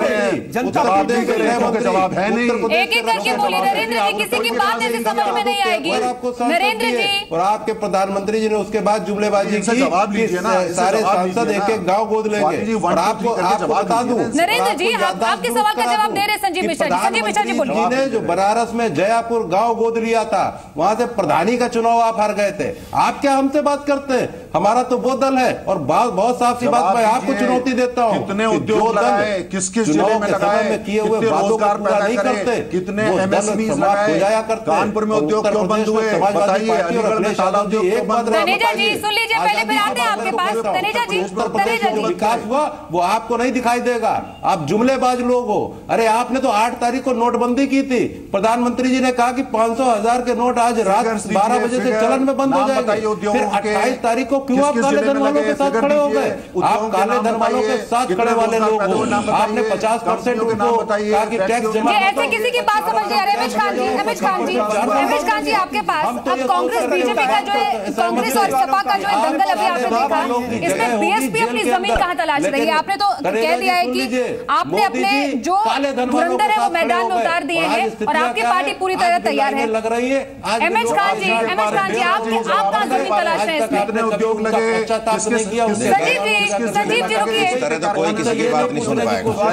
[SPEAKER 6] उत्तर प्रदेश के गृह मंत्री जवाब है नहीं।
[SPEAKER 5] एक एक करके बोलिए नरेंद्र जी, किसी की बात ऐसे समझ में नहीं आएगी। नरेंद्र जी
[SPEAKER 6] और आपके प्रधानमंत्री जी ने उसके बाद जुमलेबाजी की।
[SPEAKER 7] जवाब लीजिए ना,
[SPEAKER 6] सारे सांसद एक एक गांव गोद लेंगे। और आपको आपको बता दूं
[SPEAKER 5] नरेंद्र जी आपके सवाल का जवाब दे रहे संजीव मिश्रा जी। संजीव मिश्रा जी बोलिए।
[SPEAKER 6] ने जो बनारस में जयापुर गांव गोद लिया था वहां से प्रधानी का चुनाव आप हार गए थे। आप क्या हमसे बात करते हैं? हमारा तो वो दल है। और बहुत साफ सी बात मैं आपको चुनौती देता हूँ,
[SPEAKER 7] कितने उद्योग लगाए, किस किस जिले में लगाए,
[SPEAKER 6] किए हुए वादों का पूरा नहीं करते,
[SPEAKER 7] कितने एमएसएमईज लगाए, कानपुर में उद्योग क्यों बंद हुए बताइए, अलीगढ़ में ताला उद्योग क्यों बंद रहा?
[SPEAKER 5] तनेजा जी सुन लीजिए, पहले फिर आते हैं आपके पास। तनेजा जी तनेजा जी
[SPEAKER 6] विकास हुआ वो आपको नहीं दिखाई देगा, आप जुमलेबाज लोग हो। अरे आपने तो आठ तारीख को नोटबंदी की थी, प्रधानमंत्री जी ने कहा कि पांच सौ हजार के नोट आज रात बारह बजे से चलन में बंद हो जाएंगे। फिर अट्ठाईस तारीख को क्यों आप काले धन वालों के साथ खड़े हो गए? आप काले धन वालों के साथ खड़े वाले लोग हो। आपने पचास परसेंट उनको कहा कि टैक्स जमा।
[SPEAKER 5] ऐसे किसी की बात समझ नहीं आ रही। रमेश खान जी रमेश खान जी रमेश खान जी आपके पास अब कांग्रेस बीजेपी का जो है, कांग्रेस और सपा का जो है दंगल अभी आपने देखा, इसमें बीएसपी अपनी जमीन कहां तलाश रही है? आपने तो कह दिया है कि आपने अपने जो धुरंधर है वो मैदान में उतार दिए हैं और आपकी पार्टी पूरी तरह तैयार है। एमएच खान जी एमएच खान जी आप आप कहां जमीन तलाश रहे हैं इसमें?
[SPEAKER 7] उद्योग लगे
[SPEAKER 5] संजीव जी संजीव जी रुकिए।
[SPEAKER 9] इस तरह तो कोई किसी की बात नहीं सुन पाएगा।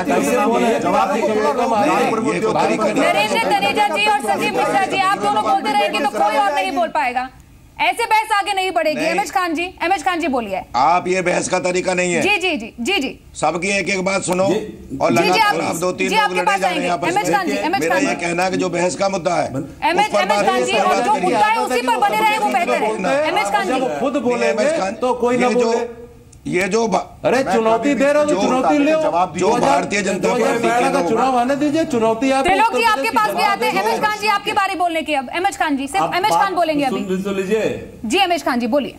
[SPEAKER 5] नरेंद्र तनेजा जी और संजीव मिश्रा जी आप दोनों बोलते रहेंगे तो कोई और नहीं बोल पाएगा। ऐसे बहस आगे नहीं बढ़ेगी। एमएच खान जी एमएच खान जी बोलिए।
[SPEAKER 9] आप ये बहस का तरीका नहीं है।
[SPEAKER 5] जी जी जी जी जी
[SPEAKER 9] सबकी एक एक बात सुनो और लगातार आप दो तीन लोग लड़े जा रहे हैं आपस में। मेरा ये कहना है कि जो बहस का मुद्दा है
[SPEAKER 5] एमएच खान जी और जो मुद्दा है उसी पर बने रहे वो बेहतर है। एमएच खान जी
[SPEAKER 6] खुद बोलेंगे तो कोई ना बोले।
[SPEAKER 9] ये जो
[SPEAKER 6] अरे चुनौती दे रहे हो तो चुनौती ले
[SPEAKER 9] जो भारतीय जनता पार्टी
[SPEAKER 6] का चुनाव आने दीजिए। चुनौती आप
[SPEAKER 5] त्रिलोक जी आपके पास भी आते हैं। एमएच खान जी आपके बारे बोलने की अब एमएच खान जी सिर्फ एमएच खान बोलेंगे अभी।
[SPEAKER 8] सुन लीजिए
[SPEAKER 5] जी एमएच खान जी बोलिए।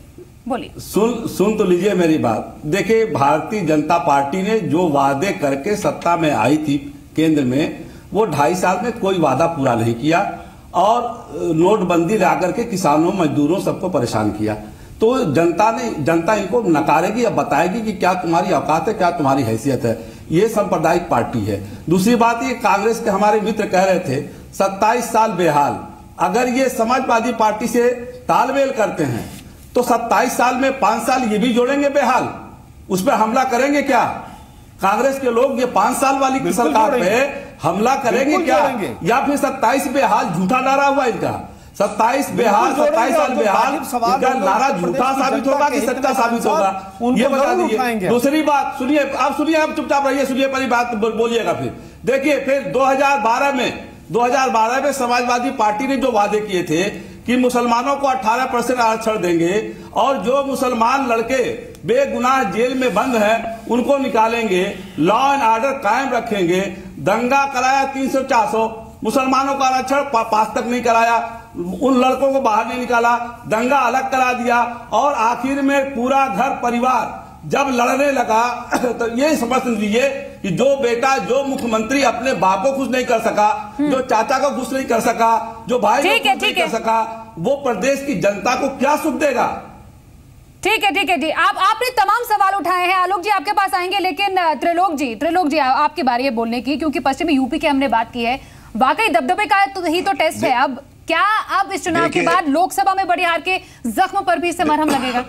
[SPEAKER 5] बोलिए।
[SPEAKER 8] सुन सुन तो लीजिए मेरी बात। देखिए, भारतीय जनता पार्टी ने जो वादे करके सत्ता में आई थी केंद्र में, वो ढाई साल में कोई वादा पूरा नहीं किया और नोटबंदी ला करके किसानों, मजदूरों, सबको परेशान किया। तो जनता ने जनता इनको नकारेगी या बताएगी कि क्या तुम्हारी औकात है, क्या तुम्हारी हैसियत है। ये सांप्रदायिक पार्टी है। दूसरी बात, ये कांग्रेस के हमारे मित्र कह रहे थे सत्ताईस साल बेहाल। अगर ये समाजवादी पार्टी से तालमेल करते हैं तो सत्ताईस साल में पांच साल ये भी जोड़ेंगे बेहाल, उस पर हमला करेंगे क्या? कांग्रेस के लोग ये पांच साल वाली की सरकार पे हमला करेंगे क्या? या फिर सत्ताईस बेहाल झूठा नारा हुआ इनका? सत्ताईस बेहाल, सत्ताईस साल बेहाल, इनका नारा झूठा साबित होगा कि सच्चा साबित होगा, ये बता दीजिए। दूसरी बात सुनिए, आप सुनिए, आप चुपचाप रहिए, सुनिए, पहली बात बोलिएगा। फिर देखिए, फिर दो हज़ार बारह में दो हज़ार बारह में समाजवादी पार्टी ने जो वादे किए थे कि मुसलमानों को अठारह परसेंट आरक्षण देंगे और जो मुसलमान लड़के बेगुनाह जेल में बंद हैं उनको निकालेंगे, लॉ एंड ऑर्डर कायम रखेंगे। दंगा कराया तीन सौ चार सौ, मुसलमानों का आरक्षण पा, पास तक नहीं कराया, उन लड़कों को बाहर नहीं निकाला, दंगा अलग करा दिया और आखिर में पूरा घर परिवार जब लड़ने लगा तो ये समझ लीजिए कि जो बेटा, जो मुख्यमंत्री अपने बाप को खुश नहीं कर सका, जो चाचा को खुश नहीं कर सका, जो भाई को खुश नहीं कर सका, वो प्रदेश की जनता को क्या सुख देगा?
[SPEAKER 5] ठीक है, ठीक है जी, आप आपने तमाम सवाल उठाए हैं। आलोक जी आपके पास आएंगे, लेकिन त्रिलोक जी त्रिलोक जी आपकी बारी है बोलने की, क्योंकि पश्चिमी यूपी की हमने बात की है। वाकई दबदबे का तो ही तो टेस्ट है। अब क्या अब इस चुनाव के बाद लोकसभा में बड़ी हार के जख्म पर भी इससे मरहम लगेगा?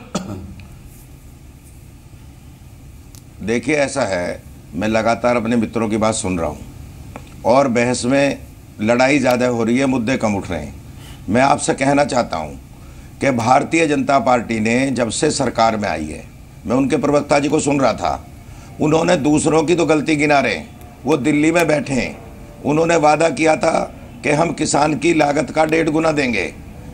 [SPEAKER 9] देखिए, ऐसा है, मैं लगातार अपने मित्रों की बात सुन रहा हूं और बहस में लड़ाई ज़्यादा हो रही है, मुद्दे कम उठ रहे हैं। मैं आपसे कहना चाहता हूं कि भारतीय जनता पार्टी ने जब से सरकार में आई है, मैं उनके प्रवक्ता जी को सुन रहा था, उन्होंने दूसरों की तो गलती गिना रहे हैं, वो दिल्ली में बैठे हैं, उन्होंने वादा किया था कि हम किसान की लागत का डेढ़ गुना देंगे।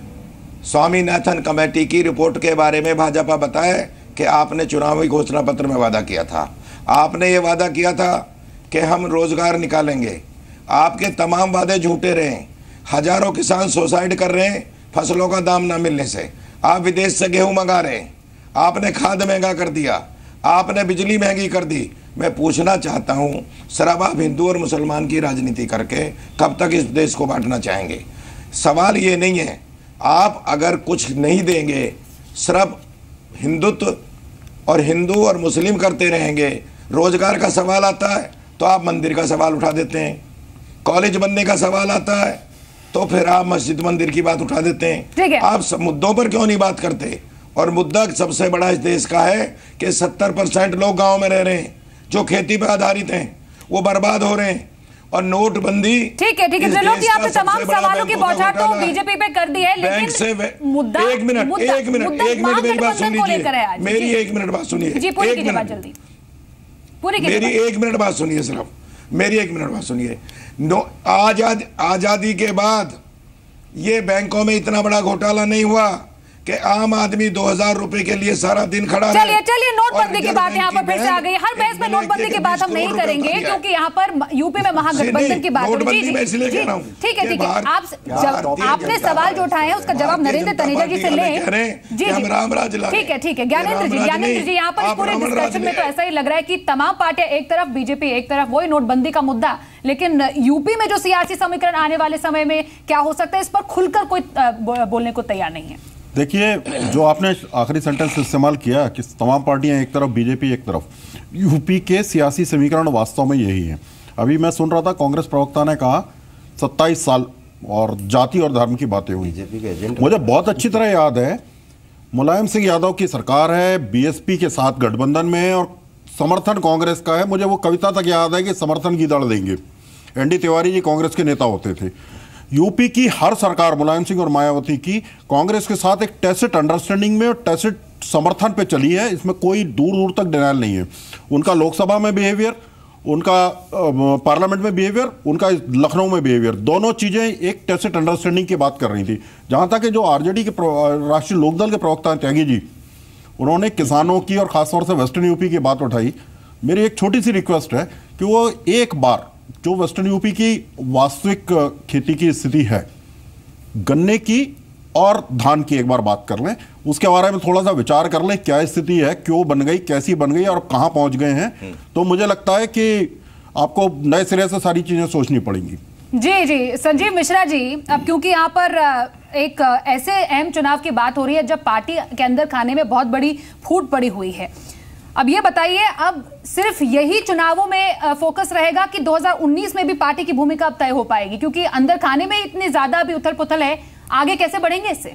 [SPEAKER 9] स्वामीनाथन कमेटी की रिपोर्ट के बारे में भाजपा बताए कि आपने चुनावी घोषणा पत्र में वादा किया था, आपने ये वादा किया था कि हम रोजगार निकालेंगे। आपके तमाम वादे झूठे रहे। हजारों किसान सुसाइड कर रहे हैं फसलों का दाम ना मिलने से। आप विदेश से गेहूं मंगा रहे हैं, आपने खाद महंगा कर दिया, आपने बिजली महंगी कर दी। मैं पूछना चाहता हूं, सिर्फ आप हिंदू और मुसलमान की राजनीति करके कब तक इस देश को बांटना चाहेंगे? सवाल ये नहीं है, आप अगर कुछ नहीं देंगे, सिर्फ हिंदुत्व और हिंदू और मुस्लिम करते रहेंगे, रोजगार का सवाल आता है तो आप मंदिर का सवाल उठा देते हैं, कॉलेज बनने का सवाल आता है तो फिर आप मस्जिद मंदिर की बात उठा देते हैं। आप सब मुद्दों पर क्यों नहीं बात करते? और मुद्दा सबसे बड़ा इस देश का है कि सत्तर परसेंट लोग गांव में रह रहे हैं जो खेती पर आधारित हैं, वो बर्बाद हो रहे हैं। और नोटबंदी,
[SPEAKER 5] ठीक है, ठीक है, त्रिलोक जी आपने तमाम सवालों की बौछार तो बीजेपी पे कर दी है, लेकिन मुद्दा
[SPEAKER 9] एक मिनट
[SPEAKER 5] मुद्दा,
[SPEAKER 9] एक मिनट
[SPEAKER 5] मुद्दा
[SPEAKER 9] एक मिनट मेरी बात सुन लीजिए, मेरी
[SPEAKER 5] जी,
[SPEAKER 9] एक मिनट बात सुनिए
[SPEAKER 5] जी, पूरी
[SPEAKER 9] एक
[SPEAKER 5] कीजिए बात
[SPEAKER 9] मिनट
[SPEAKER 5] जल्दी, पूरी कीजिए
[SPEAKER 9] मेरी
[SPEAKER 5] बात।
[SPEAKER 9] एक मिनट बात सुनिए, सिर्फ मेरी एक मिनट बात सुनिए। नो आजाद आजादी के बाद ये बैंकों में इतना बड़ा घोटाला नहीं हुआ कि आम आदमी दो हजार रुपए के लिए सारा दिन खड़ा है।
[SPEAKER 5] चलिए चलिए नोटबंदी की बात यहाँ पर फिर से आ गई। हर बहस में नोटबंदी की बात हम नहीं करेंगे, क्योंकि यहाँ पर यूपी में महागठबंधन की बात हुई। जी जी ठीक है, ठीक है, आप आपने सवाल जो उठाए हैं उसका जवाब नरेंद्र तनेजा जी से लें। जी जी ठीक है, ठीक है, ज्ञानेंद्र जी ज्ञानेंद्र जी यहाँ पर इस पूरे डिस्कशन में तो ऐसा ही लग रहा है कि तमाम पार्टियां एक तरफ, बीजेपी एक तरफ, वही नोटबंदी का मुद्दा, लेकिन यूपी में जो सियासी समीकरण आने वाले समय में क्या हो सकता है, इस पर खुलकर कोई बोलने को तैयार नहीं है।
[SPEAKER 10] देखिए, जो आपने आखिरी सेंटेंस इस्तेमाल किया कि तमाम पार्टियां एक तरफ, बीजेपी एक तरफ, यूपी के सियासी समीकरण वास्तव में यही है। अभी मैं सुन रहा था, कांग्रेस प्रवक्ता ने कहा सत्ताईस साल और जाति और धर्म की बातें हुई। बीजेपी के एजेंट मुझे बहुत अच्छी तरह याद है, मुलायम सिंह यादव की सरकार है, बीएसपी के साथ गठबंधन में है और समर्थन कांग्रेस का है। मुझे वो कविता तक याद है कि समर्थन की दड़ देंगे। एन डी तिवारी जी कांग्रेस के नेता होते थे। यूपी की हर सरकार, मुलायम सिंह और मायावती की, कांग्रेस के साथ एक टैसिट अंडरस्टैंडिंग में और टैसिट समर्थन पे चली है, इसमें कोई दूर दूर तक डिनायल नहीं है। उनका लोकसभा में बिहेवियर, उनका पार्लियामेंट में बिहेवियर, उनका लखनऊ में बिहेवियर, दोनों चीजें एक टैसिट अंडरस्टैंडिंग की बात कर रही थी। जहां तक जो आरजेडी के राष्ट्रीय लोकदल के प्रवक्ता त्यागी जी, उन्होंने किसानों की और खासतौर से वेस्टर्न यूपी की बात उठाई। मेरी एक छोटी सी रिक्वेस्ट है कि वो एक बार जो वेस्टर्न यूपी की वास्तविक खेती की स्थिति है, गन्ने की और धान की एक बार बात कर लें, उसके बारे में थोड़ा सा विचार कर लें, क्या स्थिति है, क्यों बन गई, कैसी बन गई और कहां पहुंच गए हैं। तो मुझे लगता है कि आपको नए सिरे से सारी चीजें सोचनी पड़ेंगी।
[SPEAKER 5] जी जी संजीव मिश्रा जी, अब क्योंकि यहाँ पर एक ऐसे अहम चुनाव की बात हो रही है जब पार्टी के अंदर खाने में बहुत बड़ी फूट पड़ी हुई है, अब ये बताइए, अब सिर्फ यही चुनावों में फोकस रहेगा कि दो हज़ार उन्नीस में भी पार्टी की भूमिका अब तय हो पाएगी? क्योंकि अंदर खाने में इतनी ज्यादा अभी उथल पुथल है, आगे कैसे बढ़ेंगे इससे?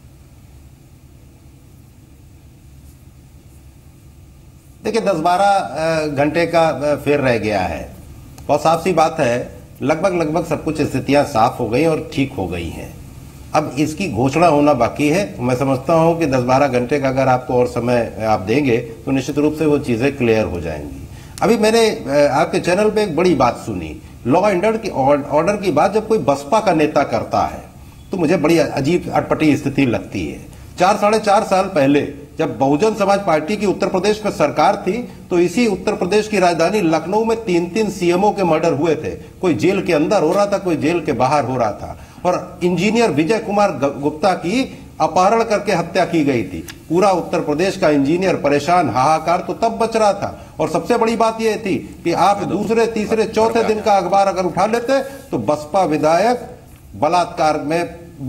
[SPEAKER 6] देखिए, दस बारह घंटे का फेर रह गया है। बहुत साफ सी बात है, लगभग लगभग सब कुछ स्थितियां साफ हो गई और ठीक हो गई हैं। अब इसकी घोषणा होना बाकी है। मैं समझता हूं कि दस बारह घंटे का अगर आपको और समय आप देंगे तो निश्चित रूप से वो चीजें क्लियर हो जाएंगी। अभी मैंने आपके चैनल पे एक बड़ी बात सुनी, लॉ एंड ऑर्डर की ऑर्डर की बात जब कोई बसपा का नेता करता है तो मुझे बड़ी अजीब अटपटी स्थिति लगती है। चार साढ़े चार साल पहले जब बहुजन समाज पार्टी की उत्तर प्रदेश में सरकार थी तो इसी उत्तर प्रदेश की राजधानी लखनऊ में तीन तीन सीएमओ के मर्डर हुए थे। कोई जेल के अंदर हो रहा था, कोई जेल के बाहर हो रहा था, और इंजीनियर विजय कुमार गुप्ता की अपहरण करके हत्या की गई थी। पूरा उत्तर प्रदेश का इंजीनियर परेशान, हाहाकार तो तब बच रहा था। और सबसे बड़ी बात यह थी कि आप दूसरे तीसरे चौथे दिन का अखबार अगर उठा लेते तो बसपा विधायक बलात्कार में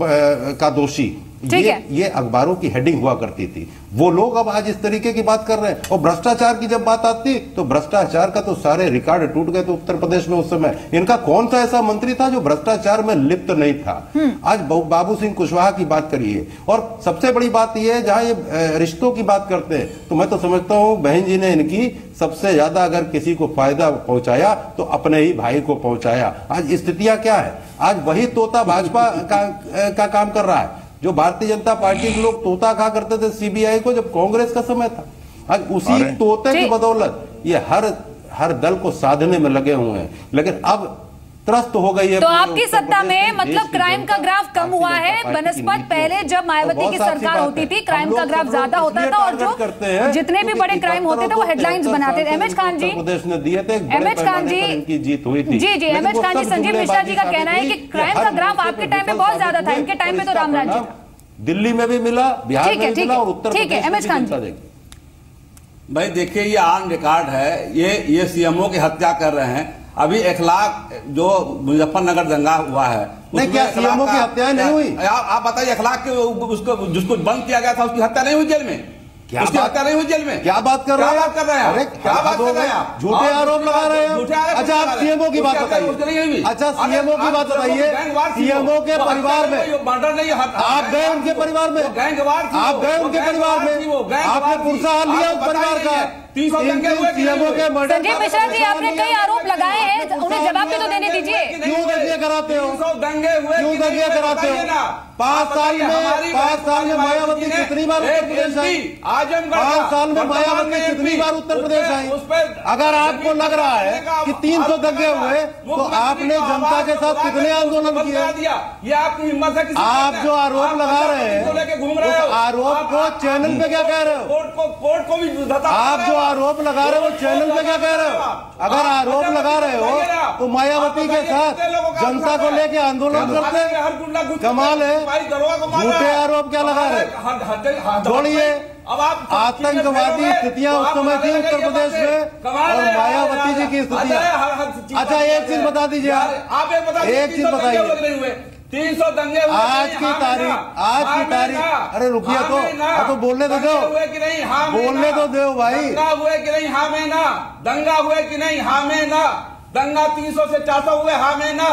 [SPEAKER 6] का दोषी, ये ये अखबारों की हेडिंग हुआ करती थी। वो लोग अब आज इस तरीके की बात कर रहे हैं। और भ्रष्टाचार की जब बात आती तो भ्रष्टाचार का तो सारे रिकॉर्ड टूट गए थे उत्तर प्रदेश में उस समय। इनका कौन सा ऐसा मंत्री था जो भ्रष्टाचार में लिप्त नहीं था? आज बाबू सिंह कुशवाहा की बात करिए। और सबसे बड़ी बात यह है, जहां ये रिश्तों की बात करते हैं तो मैं तो समझता हूं बहन जी ने इनकी सबसे ज्यादा अगर किसी को फायदा पहुंचाया तो अपने ही भाई को पहुंचाया। आज स्थितियां क्या है? आज वही तोता भाजपा का, का काम कर रहा है जो भारतीय जनता पार्टी के लोग तोता खा करते थे सीबीआई को जब कांग्रेस का समय था। आज उसी तोते की बदौलत ये हर हर दल को साधने में लगे हुए हैं, लेकिन अब त्रस्त हो गई है।
[SPEAKER 5] तो आपकी सत्ता में मतलब क्राइम का ग्राफ कम हुआ है बनस्पत पहले जब मायावती की सरकार होती थी क्राइम का ग्राफ ज्यादा होता था और जो जितने भी बड़े क्राइम होते थे वो हेडलाइंस बनाते थे। एमएच खान जी
[SPEAKER 6] प्रदेश ने दिए थे,
[SPEAKER 5] एमएच खान जी
[SPEAKER 6] इनकी जीत हुई थी।
[SPEAKER 5] जी जी एमएच खान जी, संजीव मिश्रा जी का कहना है कि क्राइम का ग्राफ आपके टाइम में बहुत ज्यादा था, इनके टाइम में तो राम राज्य था।
[SPEAKER 6] दिल्ली में भी मिला, बिहार में भी मिला और उत्तर प्रदेश में भी मिलता। देखिए
[SPEAKER 8] भाई, देखिए ये ऑन रिकॉर्ड है, ये ये सीएमओ की हत्या कर रहे हैं। अभी एक लाख जो मुजफ्फरनगर दंगा हुआ है,
[SPEAKER 6] नहीं क्या सीएमओ की हत्या नहीं हुई?
[SPEAKER 8] आप बताइए, एक लाख के उसको जिसको बंद किया गया था उसकी हत्या नहीं हुई जेल में?
[SPEAKER 6] क्या
[SPEAKER 8] उसकी हत्या नहीं हुई जेल में?
[SPEAKER 6] क्या बात कर रहे हैं?
[SPEAKER 8] क्या बात कर रहे हैं?
[SPEAKER 6] अरे
[SPEAKER 8] क्या बात कर रहे हैं आप?
[SPEAKER 6] झूठे आरोप लगा रहे हैं। अच्छा आप सीएमओ की बात बताइए। अच्छा सीएमओ की बात बताइए। सीएमओ के परिवार में
[SPEAKER 8] मर्डर नहीं,
[SPEAKER 6] आप गए उनके परिवार में?
[SPEAKER 8] गैंगवार
[SPEAKER 6] आप गए उनके परिवार में? आपने पुरसा हाल लिया उस परिवार का? सीएमओ के मर्डर।
[SPEAKER 5] संजीव मिश्रा जी, आपने कई आरोप लगाए हैं, उन्हें जवाब भी तो देने दीजिए।
[SPEAKER 6] क्यों दंगे कराते हो?
[SPEAKER 8] दंगे हुए
[SPEAKER 6] क्यों दंगे कराते हो? पांच साल में पांच साल में मायावती कितनी बार उत्तर प्रदेश आई? पांच साल में मायावती कितनी बार उत्तर प्रदेश आई? अगर आपको लग रहा है कि तीन सौ दंगे हुए तो आपने जनता के साथ कितने आंदोलन किए?
[SPEAKER 8] ये आपकी हिम्मत है?
[SPEAKER 6] आप जो आरोप लगा रहे हैं उस आरोप को चैनल पे क्या कह रहे हो?
[SPEAKER 8] कोर्ट को कोर्ट को भी
[SPEAKER 6] आप जो आरोप लगा रहे हो चैनल पे क्या कह रहे हो? अगर आरोप लगा रहे हो तो मायावती के साथ जनता को लेके आंदोलन करते हैं। कमाल है, झूठे आरोप क्या लगा रहे? छोड़िए,
[SPEAKER 8] अब आप
[SPEAKER 6] आतंकवादी स्थितियां उस समय थी उत्तर प्रदेश में और मायावती जी की स्थितियां। अच्छा एक चीज बता दीजिए,
[SPEAKER 8] आप
[SPEAKER 6] एक चीज बताइए,
[SPEAKER 8] तीन सौ दंगे
[SPEAKER 6] आज की तारीख आज की तारीख अरे रुकिए तो तो बोलने तो दो, बोलने तो दो भाई।
[SPEAKER 8] दंगा हुए कि नहीं? हाँ में ना। दंगा हुए कि नहीं? हाँ में ना। दंगा तीन सौ से चार सौ हुए? हाँ में ना।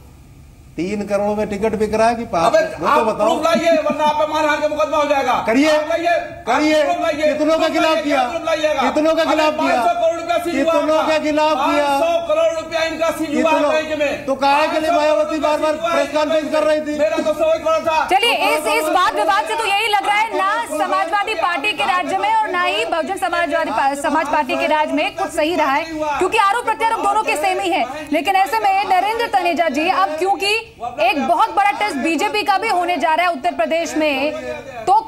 [SPEAKER 6] तीन करोड़ में टिकट बिक रहा है कि पाँच? वो तो बताओ,
[SPEAKER 8] लाइए वरना आप पे मानहानि का मुकदमा हो जाएगा।
[SPEAKER 6] करिए करिए, कितनों के खिलाफ किया? कितनों के खिलाफ किया? कितनों के खिलाफ किया?
[SPEAKER 8] सौ करोड़ रुपया इनका सीज हुआ बैंक में।
[SPEAKER 6] तो काहे के लिए मायावती बार बार प्रेस कॉन्फ्रेंस कर रही थी?
[SPEAKER 8] मेरा तो सौ करोड़ था।
[SPEAKER 5] चलिए, इस इस बात विवाद से तो यही लग रहा है, ना समाजवादी पार्टी के राज्य में और ना ही बहुजन समाजवादी समाज पार्टी के राज्य में कुछ सही रहा है, क्योंकि आरोप प्रत्यारोप दोनों के सेम ही है। लेकिन ऐसे में नरेंद्र तनेजा जी, अब क्योंकि एक बहुत बड़ा टेस्ट बीजेपी का भी होने जा रहा है उत्तर प्रदेश में, तो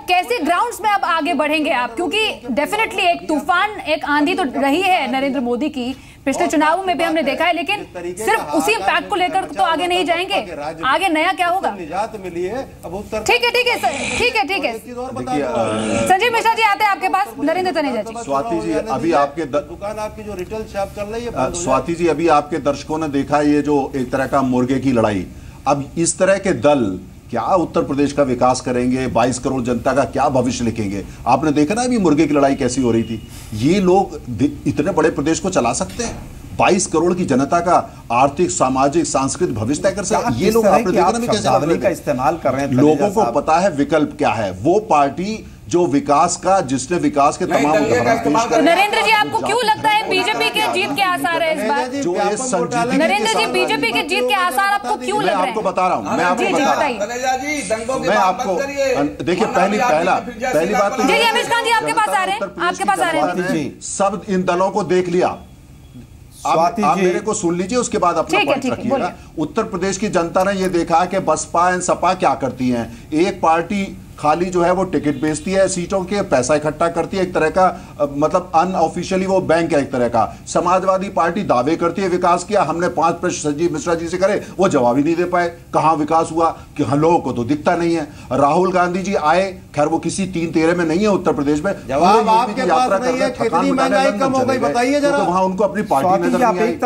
[SPEAKER 5] कैसे ग्राउंड्स में अब आगे बढ़ेंगे आप, क्योंकि डेफिनेटली एक तूफान, एक आंधी तो रही है नरेंद्र मोदी की, पिछले चुनाव में भी हमने देखा है, लेकिन सिर्फ उसी पैक को लेकर तो आगे नहीं जाएंगे, आगे नया क्या होगा? ठीक है ठीक है ठीक है ठीक है संजीव मिश्रा जी आते हैं आपके पास। नरेंद्र तनेजा जी।
[SPEAKER 7] स्वाति जी, अभी आपके
[SPEAKER 6] दुकान आपकी जो रिटेल शॉप चल रही है,
[SPEAKER 7] स्वाति जी अभी आपके दर्शकों ने देखा ये जो एक तरह का मुर्गे की लड़ाई, अब इस तरह के दल क्या उत्तर प्रदेश का विकास करेंगे, बाईस करोड़ जनता का क्या भविष्य लिखेंगे? आपने देखा ना अभी मुर्गे की लड़ाई कैसी हो रही थी। ये लोग इतने बड़े प्रदेश को चला सकते हैं? बाईस करोड़ की जनता का आर्थिक, सामाजिक, सांस्कृतिक भविष्य तय कर सकते हैं ये लोग? आपने देखा ना कैसे
[SPEAKER 11] का इस्तेमाल कर रहे हैं।
[SPEAKER 7] लोगों को पता है विकल्प क्या है। वो पार्टी जो विकास का, जिसने विकास के तमाम
[SPEAKER 5] तो नरेंद्र जी आपको क्यों लगता है बीजेपी के जीत के आसार है इस बार?
[SPEAKER 7] जो इस संजीदगी
[SPEAKER 5] नरेंद्र जी बीजेपी के जीत के आसार आपको क्यों लग रहे हैं?
[SPEAKER 7] मैं आपको बता रहा हूं, मैं आपको बता रहा हूं, मैं आपको देखिए पहली पहला पहली बात तो
[SPEAKER 5] जी अमित खान जी आपके पास आ रहे हैं, आपके पास आ रहे हैं।
[SPEAKER 7] सब इन दलों को देख लिया, आप, आप मेरे को सुन लीजिए, उसके बाद अपना पॉइंट रखिएगा। उत्तर प्रदेश की जनता ने यह देखा कि बसपा एंड सपा क्या करती हैं। एक पार्टी खाली जो है वो टिकट बेचती है, सीटों के पैसा इकट्ठा करती है, एक तरह का मतलब अनऑफिशियली वो बैंक है एक तरह का। समाजवादी पार्टी दावे करती है विकास किया, हमने पांच प्रश्न संजीव मिश्रा जी से करे, वो जवाब ही नहीं दे पाए कहां विकास हुआ, कि हम लोगों को तो दिखता नहीं है। राहुल गांधी जी आए, खैर वो किसी तीन तेरह में नहीं है उत्तर प्रदेश में,
[SPEAKER 6] जवाब आपके पास नहीं है, कितनी महंगाई कम हो गई बताइए जरा।
[SPEAKER 7] वहां उनको अपनी पार्टी नजर नहीं आई।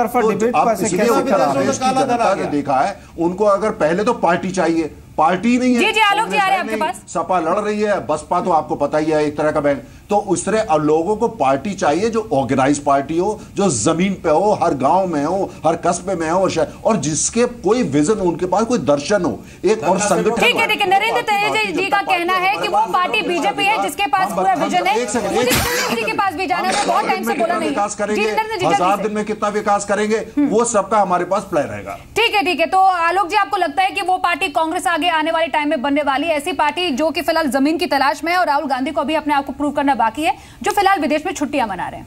[SPEAKER 7] जनता ने देखा है उनको, अगर पहले तो पार्टी चाहिए, पार्टी नहीं है।
[SPEAKER 5] जी जी आलोक जी आ रहे हैं आपके पास।
[SPEAKER 7] सपा लड़ रही है, बसपा तो आपको पता ही है एक तरह का बैंक। तो उस तरह लोगों को पार्टी चाहिए जो ऑर्गेनाइज पार्टी हो, जो जमीन पे हो, हर गांव में हो, हर कस्बे में हो, और जिसके कोई विजन, उनके पास कोई दर्शन हो, एक और संगठन।
[SPEAKER 5] ठीक है ठीक है नरेंद्र तनेजा जी का कहना है कि वो पार्टी बीजेपी है जिसके पास पूरा विजन है। किसी के पास भी जाना है, बहुत टाइम से बोला नहीं।
[SPEAKER 7] विकास करेंगे, हजार दिन में कितना विकास करेंगे, वो सबका हमारे पास प्लान रहेगा।
[SPEAKER 5] ठीक है ठीक है। तो आलोक जी आपको लगता है कि वो पार्टी कांग्रेस आगे आने वाले टाइम में बनने वाली है, ऐसी पार्टी जो कि फिलहाल जमीन की तलाश में है, और राहुल गांधी को अभी अपने आप को प्रूव करना बाकी है, जो फिलहाल विदेश में छुट्टियां मना रहे हैं?